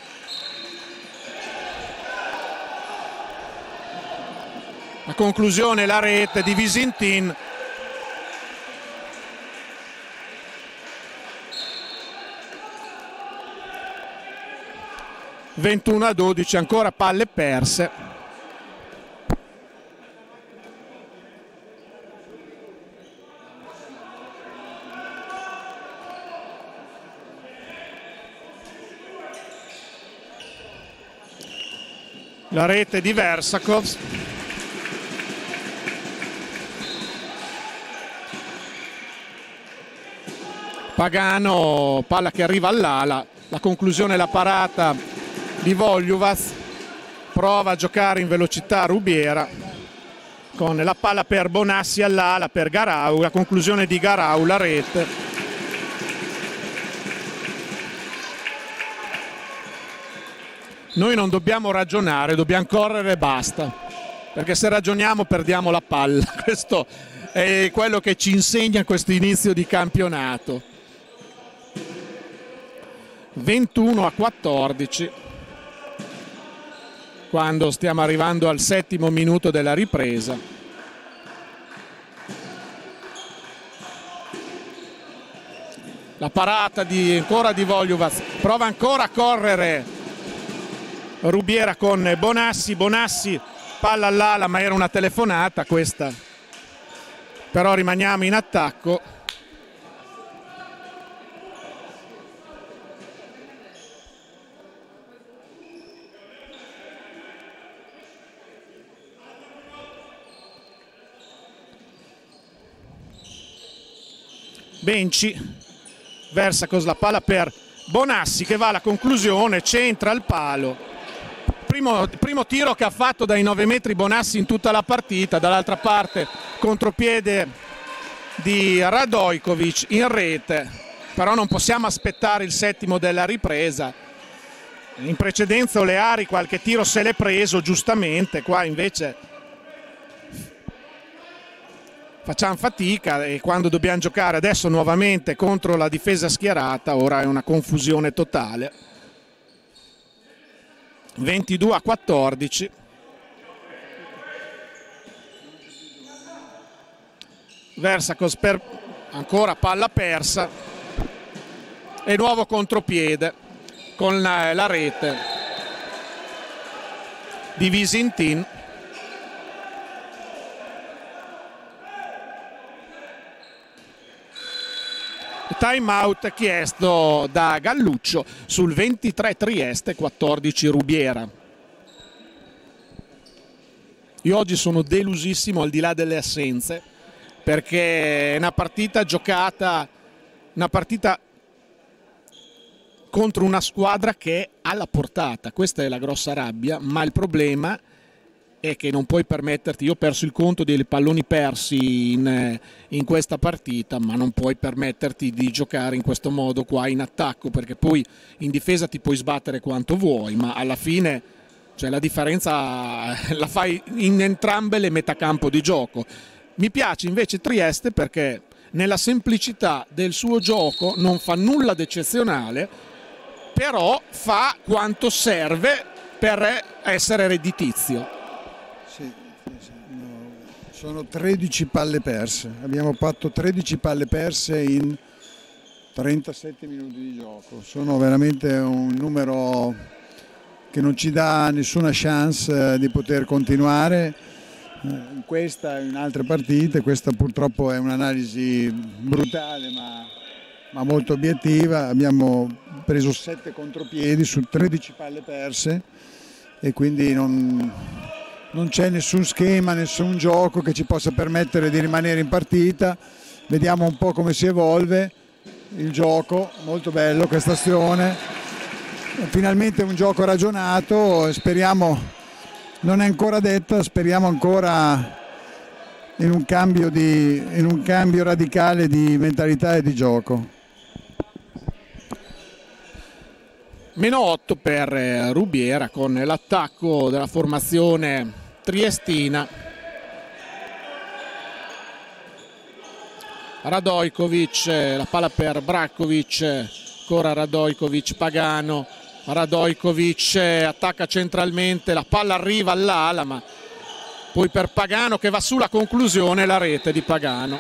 Speaker 2: La conclusione, la rete di Visintin. (21-12), ancora palle perse. La rete di Versakovs. Pagano, palla che arriva all'ala, la conclusione, la parata di Voljuvac, prova a giocare in velocità Rubiera con la palla per Bonassi all'ala per Garau, la conclusione di Garau, la rete. Noi non dobbiamo ragionare, dobbiamo correre e basta, perché se ragioniamo perdiamo la palla. Questo è quello che ci insegna questo inizio di campionato. 21-14, quando stiamo arrivando al 7° minuto della ripresa. La parata ancora di Voljuvac, prova ancora a correre Rubiera con Bonassi, palla all'ala, ma era una telefonata questa, però rimaniamo in attacco. Benci, Versakovs, la palla per Bonassi che va alla conclusione, centra il palo. Primo tiro che ha fatto dai 9 metri Bonassi in tutta la partita. Dall'altra parte contropiede di Radojkovic in rete, però non possiamo aspettare il 7° della ripresa. In precedenza Oleari qualche tiro se l'è preso giustamente, qua invece facciamo fatica, e quando dobbiamo giocare adesso nuovamente contro la difesa schierata, ora è una confusione totale. 22-14. Versakovs per ancora palla persa e nuovo contropiede con la rete di Visintin. Time out chiesto da Galluccio sul 23 Trieste, 14 Rubiera. Io oggi sono delusissimo, al di là delle assenze, perché è una partita giocata, una partita contro una squadra che è alla portata. Questa è la grossa rabbia, ma il problema è che non puoi permetterti, io ho perso il conto dei palloni persi in questa partita, ma non puoi permetterti di giocare in questo modo qua in attacco, perché poi in difesa ti puoi sbattere quanto vuoi, ma alla fine, cioè, la differenza la fai in entrambe le metacampo di gioco. Mi piace invece Trieste perché nella semplicità del suo gioco non fa nulla di eccezionale, però fa quanto serve per essere redditizio.
Speaker 1: Sì, no, sono 13 palle perse, abbiamo fatto 13 palle perse in 37 minuti di gioco, sono veramente un numero che non ci dà nessuna chance di poter continuare in questa e in altre partite. Questa purtroppo è un'analisi brutale ma molto obiettiva. Abbiamo preso 7 contropiedi su 13 palle perse e quindi non c'è nessun schema, nessun gioco che ci possa permettere di rimanere in partita. Vediamo un po' come si evolve il gioco, molto bello questa azione, finalmente un gioco ragionato, speriamo, non è ancora detta, speriamo ancora in un cambio radicale di mentalità e di gioco.
Speaker 2: -8 per Rubiera con l'attacco della formazione triestina. Radojkovic, la palla per Brajkovic, ancora Radojkovic, Pagano, Radojkovic attacca centralmente, la palla arriva all'ala ma poi per Pagano che va sulla conclusione, la rete di Pagano.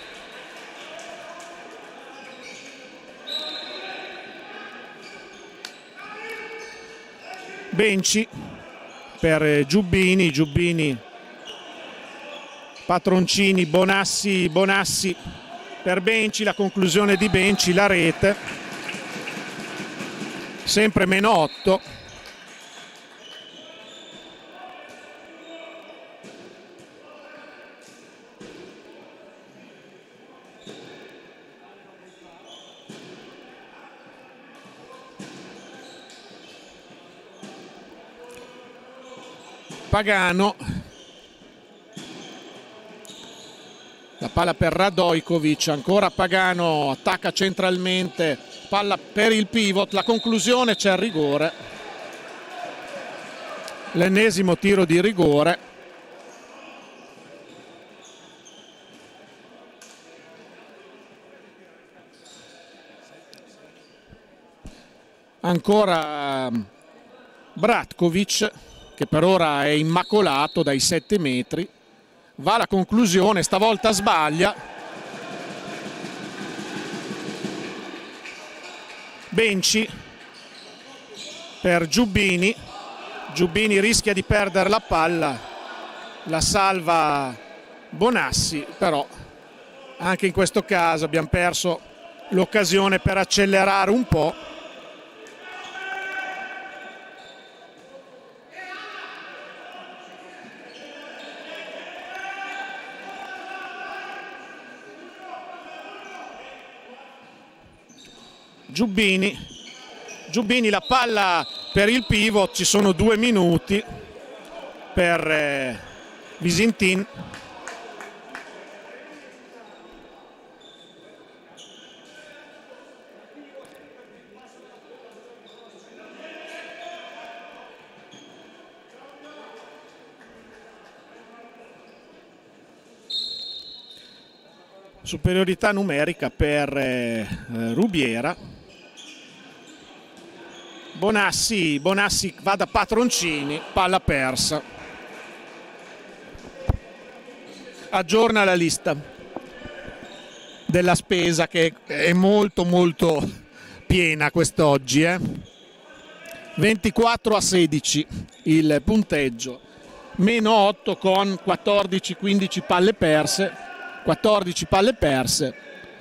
Speaker 2: Benci per Giubbini, Patroncini, Bonassi per Benci, la conclusione di Benci, la rete, sempre -8. Pagano, la palla per Radojkovic, ancora Pagano, attacca centralmente, palla per il pivot, la conclusione, c'è il rigore, l'ennesimo tiro di rigore. Ancora Bratkovic che per ora è immacolato dai 7 metri, va alla conclusione, stavolta sbaglia. Benci per Giubbini, Giubbini rischia di perdere la palla, la salva Bonassi, però anche in questo caso abbiamo perso l'occasione per accelerare un po'. Giubbini, la palla per il pivot, ci sono 2 minuti per Visintin. Superiorità numerica per Rubiera. Bonassi va da Patroncini, palla persa. Aggiorna la lista della spesa che è molto piena quest'oggi. 24-16 il punteggio, -8 con 14-15 palle perse, 14 palle perse.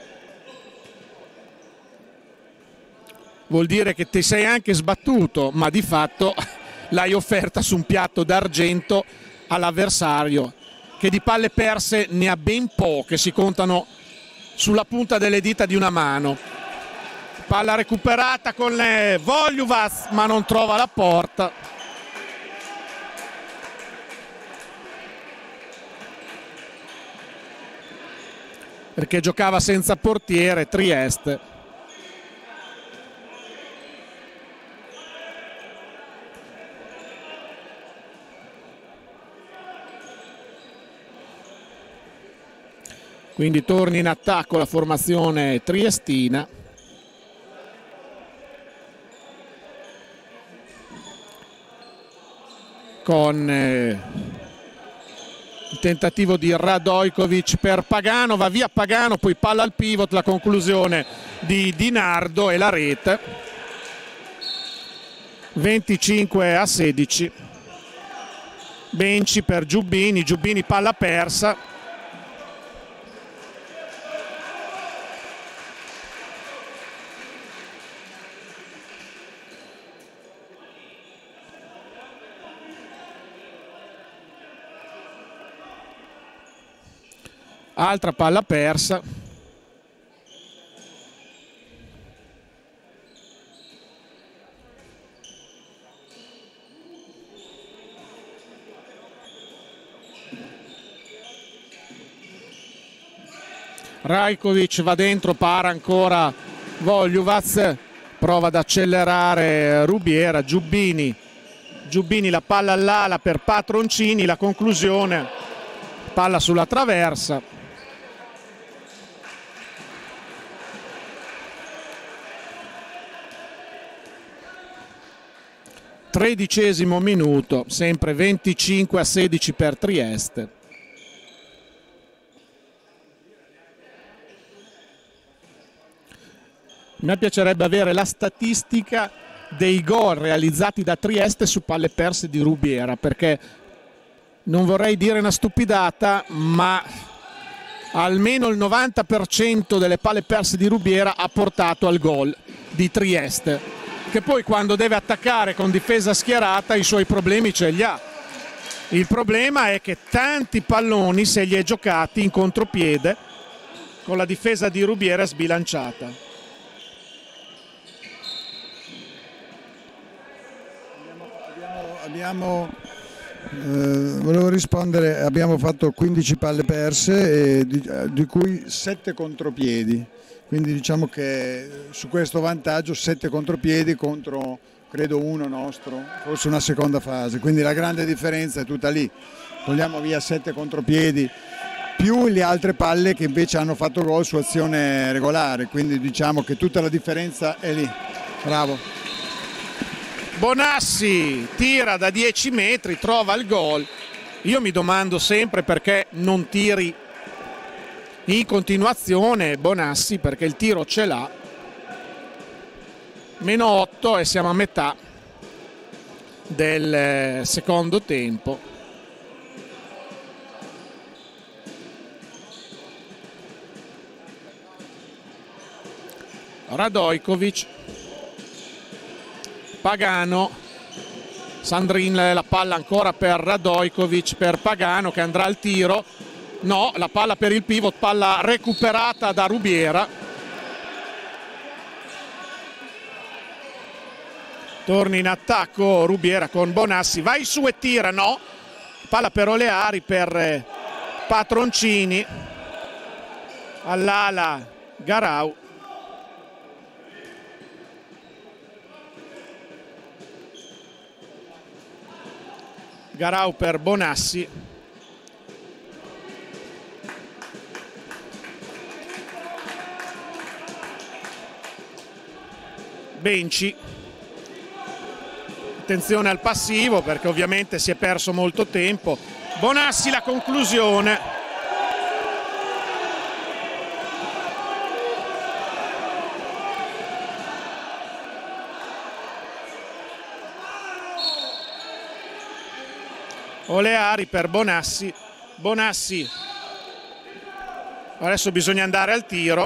Speaker 2: Vuol dire che ti sei anche sbattuto, ma di fatto l'hai offerta su un piatto d'argento all'avversario, che di palle perse ne ha ben poche, si contano sulla punta delle dita di una mano. Palla recuperata con Voljuvas, ma non trova la porta. Perché giocava senza portiere Trieste. Quindi torna in attacco la formazione triestina. con il tentativo di Radojkovic per Pagano, va via Pagano, poi palla al pivot, la conclusione di Di Nardo e la rete. 25-16. Benci per Giubbini, Giubbini palla persa. Altra palla persa. Rajkovic va dentro, para ancora Voljuvac, prova ad accelerare Rubiera. Giubbini la palla all'ala per Patroncini, la conclusione, palla sulla traversa. Tredicesimo minuto, sempre 25-16 per Trieste. A me piacerebbe avere la statistica dei gol realizzati da Trieste su palle perse di Rubiera, perché non vorrei dire una stupidata, ma almeno il 90% delle palle perse di Rubiera ha portato al gol di Trieste, che poi quando deve attaccare con difesa schierata i suoi problemi ce li ha. Il problema è che tanti palloni se li è giocati in contropiede con la difesa di Rubiera sbilanciata.
Speaker 1: Volevo rispondere, abbiamo fatto 15 palle perse, di cui 7 contropiedi, quindi diciamo che su questo vantaggio 7 contropiedi contro credo uno nostro, forse una seconda fase, quindi la grande differenza è tutta lì. Togliamo via 7 contropiedi più le altre palle che invece hanno fatto gol su azione regolare, quindi diciamo che tutta la differenza è lì. Bravo.
Speaker 2: Bonassi tira da 10 metri, trova il gol. Io mi domando sempre perché non tiri in continuazione Bonassi, perché il tiro ce l'ha. -8 e siamo a metà del secondo tempo. Radojkovic, Pagano, Sandrin, la palla ancora per Radojkovic, per Pagano che andrà al tiro, no, la palla per il pivot, palla recuperata da Rubiera. Torna in attacco Rubiera con Bonassi, vai su e tira, no, palla per Oleari, per Patroncini, all'ala Garau. Garau per Bonassi. Benci. Attenzione al passivo perché ovviamente si è perso molto tempo. Bonassi, la conclusione. Oleari per Bonassi. Bonassi. Adesso bisogna andare al tiro.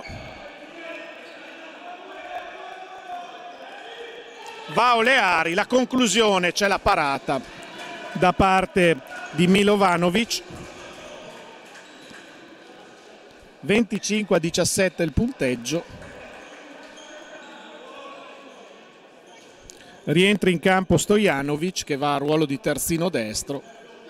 Speaker 2: Va Oleari, la conclusione, c'è la parata da parte di Milovanovic. 25-17 il punteggio. Rientra in campo Stojanovic che va a ruolo di terzino destro.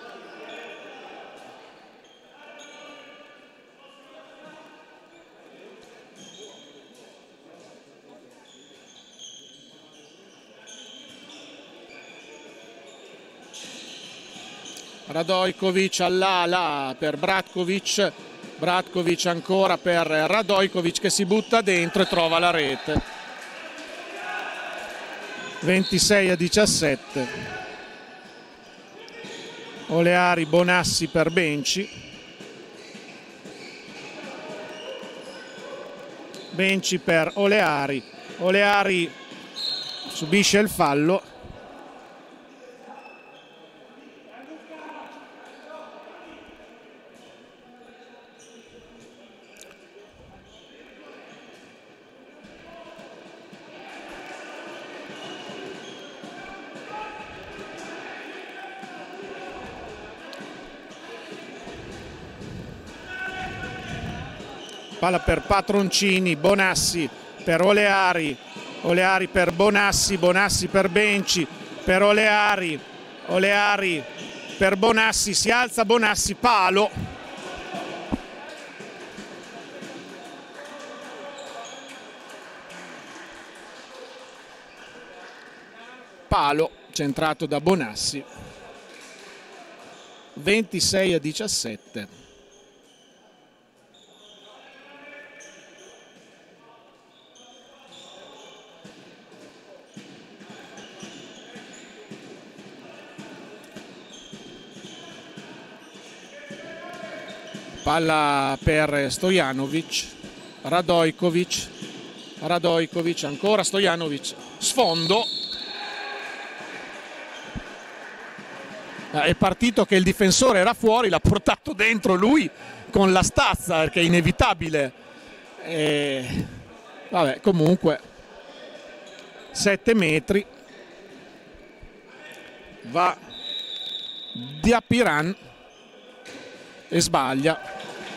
Speaker 2: Radojkovic all'ala per Bratkovic, Bratkovic ancora per Radojkovic che si butta dentro e trova la rete. 26-17. Oleari, Bonassi per Benci. Benci per Oleari. Oleari subisce il fallo. Palla per Patroncini, Bonassi per Oleari, Oleari per Bonassi, Bonassi per Benci, per Oleari, Oleari per Bonassi, si alza Bonassi, palo. Palo centrato da Bonassi. 26-17. Palla per Stojanovic, Radojkovic, Radojkovic, ancora Stojanovic, sfondo. È partito che il difensore era fuori, l'ha portato dentro lui con la stazza perché è inevitabile. Vabbè, comunque 7 metri. Va Diapiran e sbaglia.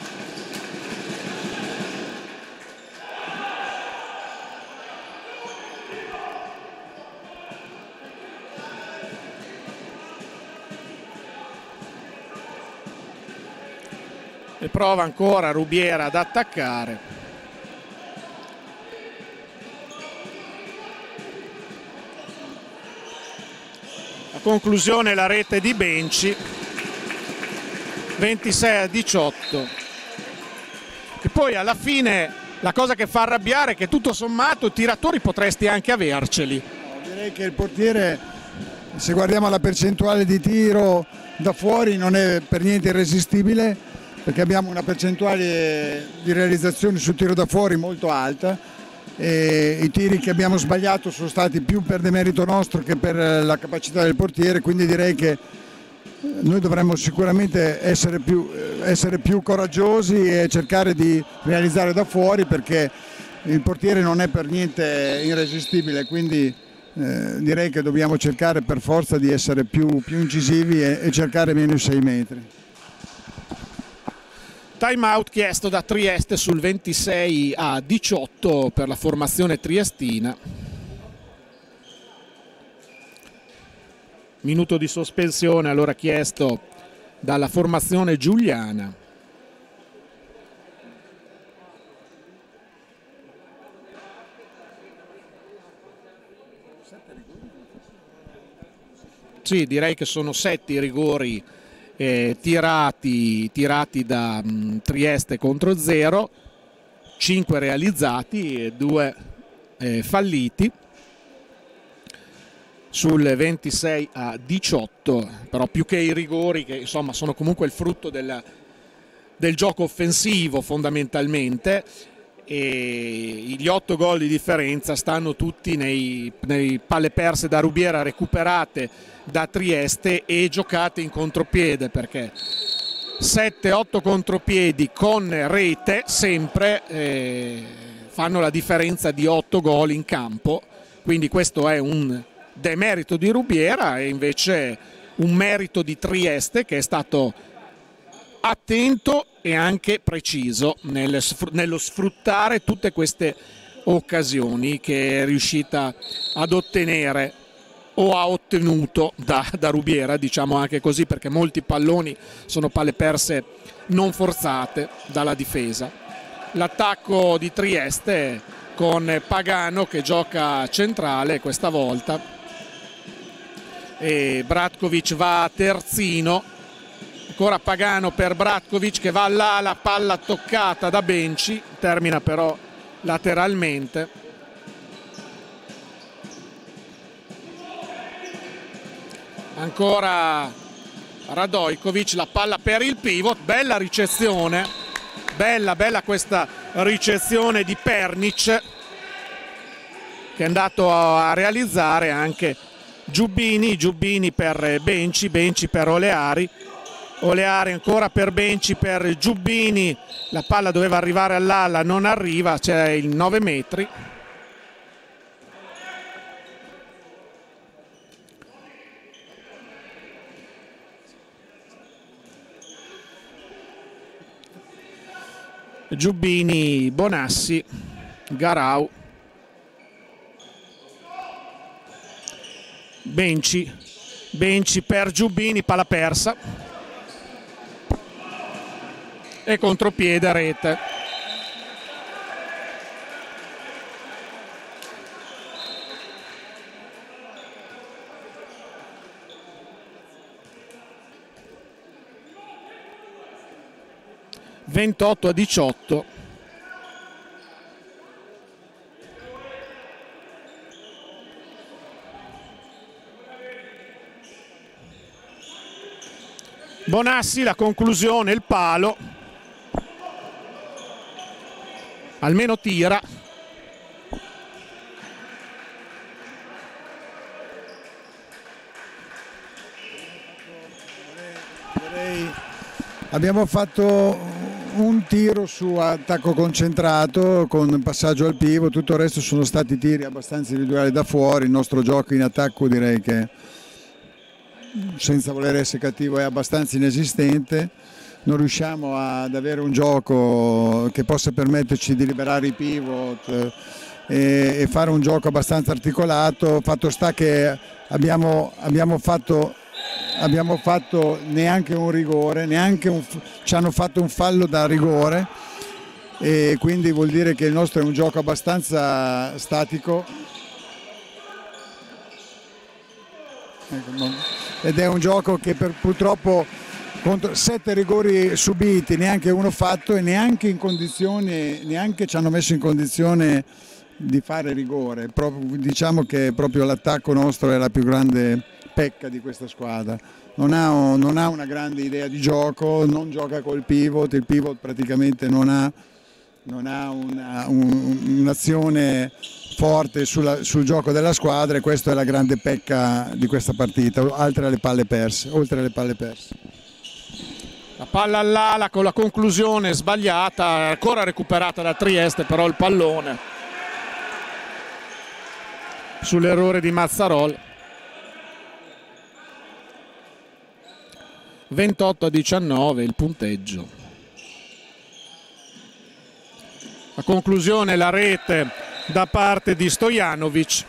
Speaker 2: E prova ancora Rubiera ad attaccare. A conclusione la rete di Benci, 26-18. Che poi alla fine la cosa che fa arrabbiare è che tutto sommato tiratori potresti anche averceli.
Speaker 1: Direi che il portiere, se guardiamo la percentuale di tiro da fuori, non è per niente irresistibile, perché abbiamo una percentuale di realizzazione sul tiro da fuori molto alta e i tiri che abbiamo sbagliato sono stati più per demerito nostro che per la capacità del portiere, quindi direi che noi dovremmo sicuramente essere più coraggiosi e cercare di realizzare da fuori, perché il portiere non è per niente irresistibile, quindi direi che dobbiamo cercare per forza di essere più incisivi e cercare meno i 6 metri.
Speaker 2: Time out chiesto da Trieste sul 26-18 per la formazione triestina. Minuto di sospensione allora chiesto dalla formazione giuliana. Sì, direi che sono 7 i rigori tirati da Trieste contro 0, 5 realizzati e 2 falliti sul 26-18, però più che i rigori, che insomma sono comunque il frutto del gioco offensivo fondamentalmente, e gli 8 gol di differenza stanno tutti nei palle perse da Rubiera recuperate da Trieste e giocate in contropiede, perché 7-8 contropiedi con rete sempre fanno la differenza di 8 gol in campo, quindi questo è un demerito di Rubiera e invece un merito di Trieste, che è stato attento e anche preciso nello sfruttare tutte queste occasioni che è riuscita ad ottenere o ha ottenuto da Rubiera, diciamo anche così, perché molti palloni sono palle perse non forzate dalla difesa. L'attacco di Trieste con Pagano che gioca centrale questa volta e Bratkovic va a terzino, ancora Pagano per Bratkovic che va all'ala, palla toccata da Benci, termina però lateralmente. Ancora Radojkovic, la palla per il pivot, bella ricezione, bella questa ricezione di Pernic, che è andato a realizzare anche Giubbini per Benci per Oleari ancora per Benci, per Giubbini, la palla doveva arrivare all'ala, non arriva, c'è il 9 metri. Giubbini, Bonassi, Garau, Benci per Giubbini, palla persa e contropiede a rete. (28-18). Bonassi, la conclusione, il palo, almeno tira.
Speaker 1: Abbiamo fatto un tiro su attacco concentrato con passaggio al pivot, tutto il resto sono stati tiri abbastanza individuali da fuori. Il nostro gioco in attacco, direi che, senza voler essere cattivo, è abbastanza inesistente. Non riusciamo ad avere un gioco che possa permetterci di liberare i pivot e fare un gioco abbastanza articolato. Fatto sta che abbiamo fatto neanche un rigore, ci hanno fatto un fallo da rigore, e quindi vuol dire che il nostro è un gioco abbastanza statico. Ed è un gioco che purtroppo contro 7 rigori subiti, neanche uno fatto, e neanche ci hanno messo in condizione di fare rigore. Diciamo che proprio l'attacco nostro è la più grande pecca di questa squadra. Non ha una grande idea di gioco, non gioca col pivot, il pivot praticamente non ha un'azione forte sul gioco della squadra, e questa è la grande pecca di questa partita, oltre alle palle perse.
Speaker 2: La palla all'ala con la conclusione sbagliata, ancora recuperata da Trieste, però il pallone sull'errore di Mazzarol. 28-19 il punteggio. La conclusione, la rete da parte di Stojanovic.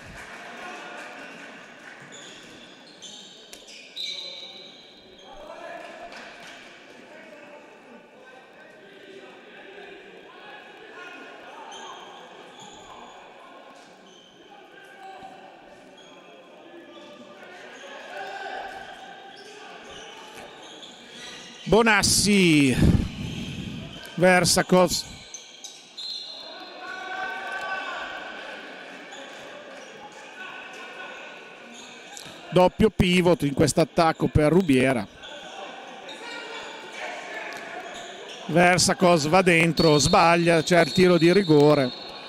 Speaker 2: Bonassi, Versakov, doppio pivot in questo attacco per Rubiera. Versakov va dentro, sbaglia, c'è il tiro di rigore.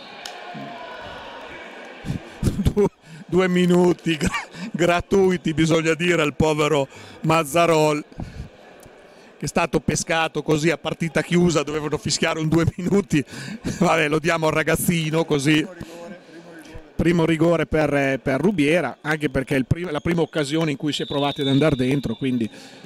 Speaker 2: 2 minuti gratuiti, bisogna dire, al povero Mazzarol, che è stato pescato così a partita chiusa, dovevano fischiare un 2 minuti, vabbè, lo diamo al ragazzino così. Primo rigore per Rubiera, anche perché è la prima occasione in cui si è provati ad andare dentro, quindi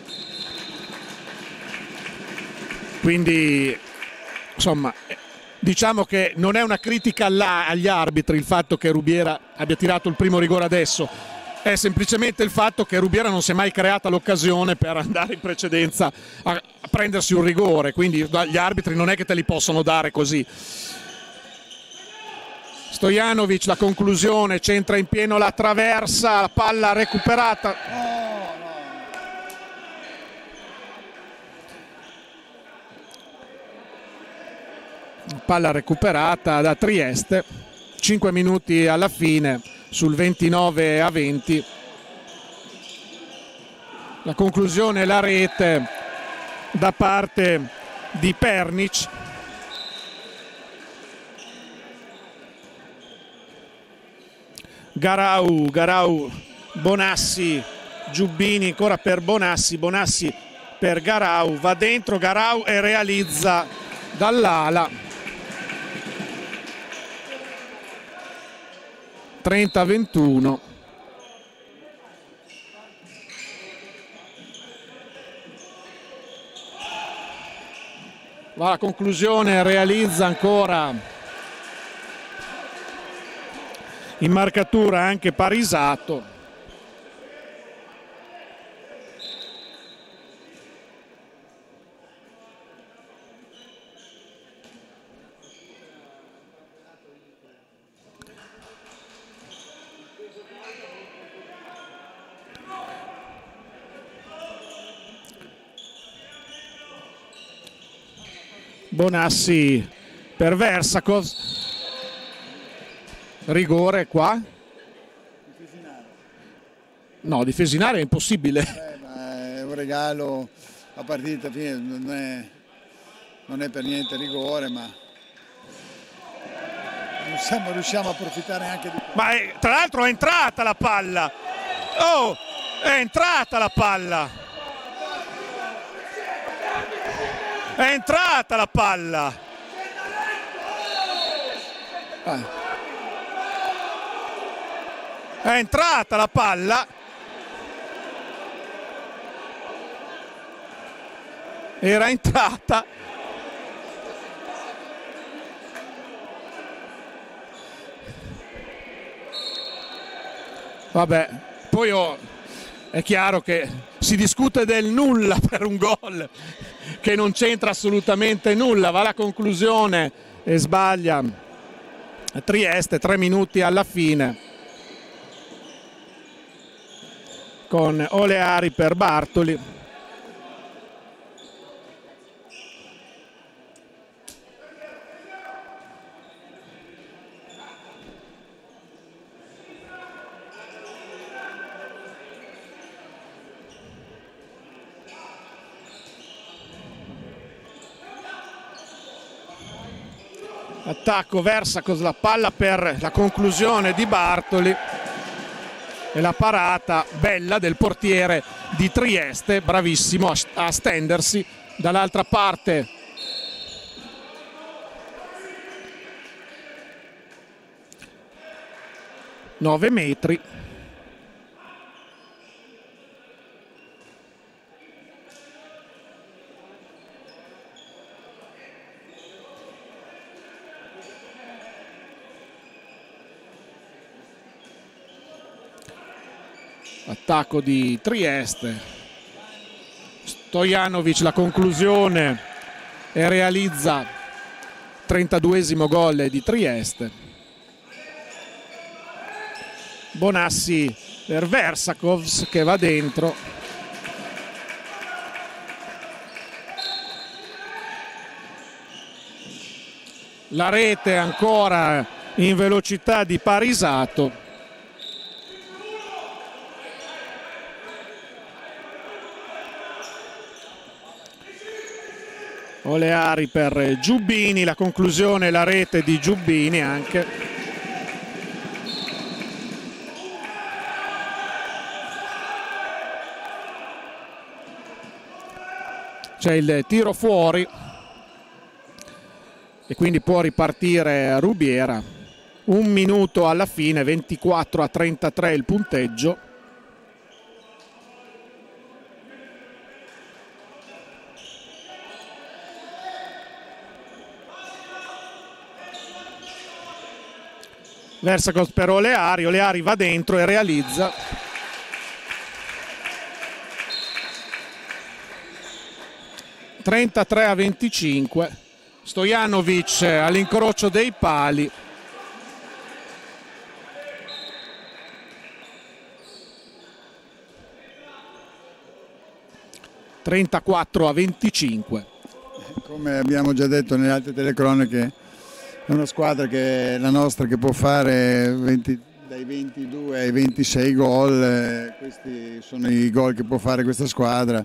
Speaker 2: insomma, diciamo che non è una critica agli arbitri il fatto che Rubiera abbia tirato il primo rigore adesso, è semplicemente il fatto che Rubiera non si è mai creata l'occasione per andare in precedenza a prendersi un rigore, quindi gli arbitri non è che te li possono dare così. Stojanovic, la conclusione, centra in pieno la traversa, la palla recuperata. Palla recuperata da Trieste, 5 minuti alla fine sul 29-20. La conclusione è la rete da parte di Pernic. Garau, Bonassi, Giubbini ancora per Bonassi, Bonassi per Garau, va dentro Garau e realizza dall'ala. 30-21. Va alla conclusione, realizza ancora in marcatura anche Parisato. Bonassi per Versakov, rigore qua. No, di Fesinare è impossibile.
Speaker 1: Ma è un regalo, la partita non è per niente rigore, ma non riusciamo a approfittare anche di...
Speaker 2: Ma tra l'altro è entrata la palla. Oh, è entrata la palla. È entrata la palla. È entrata la palla. Era entrata. Vabbè, poi è chiaro che si discute del nulla per un gol che non c'entra assolutamente nulla. Va alla conclusione e sbaglia Trieste, 3 minuti alla fine, con Oleari per Bartoli. Attacco Versakov, la palla per la conclusione di Bartoli e la parata bella del portiere di Trieste, bravissimo a stendersi dall'altra parte. Nove metri. Attacco di Trieste, Stojanovic la conclusione e realizza 32esimo gol di Trieste. Bonassi per Versakov che va dentro. La rete ancora in velocità di Parisato. Oleari per Giubbini, la conclusione, la rete di Giubbini anche. C'è il tiro fuori e quindi può ripartire Rubiera. 1 minuto alla fine, 24-33 il punteggio. Versakov per Oleari, Oleari va dentro e realizza. (33-25). Stojanovic all'incrocio dei pali. (34-25).
Speaker 1: Come abbiamo già detto nelle altre telecronache, è una squadra che è la nostra, che può fare dai 22 ai 26 gol, questi sono i gol che può fare questa squadra,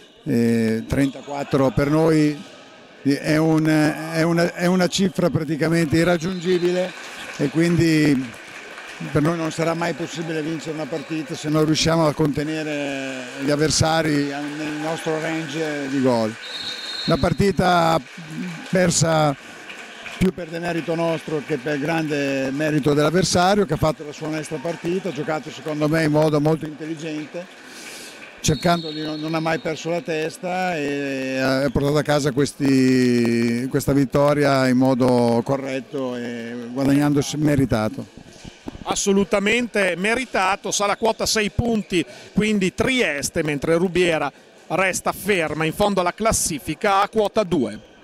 Speaker 1: 34 per noi è una cifra praticamente irraggiungibile e quindi per noi non sarà mai possibile vincere una partita se non riusciamo a contenere gli avversari nel nostro range di gol. La partita persa più per demerito nostro che per grande merito dell'avversario, che ha fatto la sua onesta partita, ha giocato secondo me in modo molto intelligente, cercando di non ha mai perso la testa e ha portato a casa questa vittoria in modo corretto e guadagnandosi meritato.
Speaker 2: Assolutamente meritato, sarà quota 6 punti, quindi Trieste, mentre Rubiera resta ferma in fondo alla classifica a quota 2.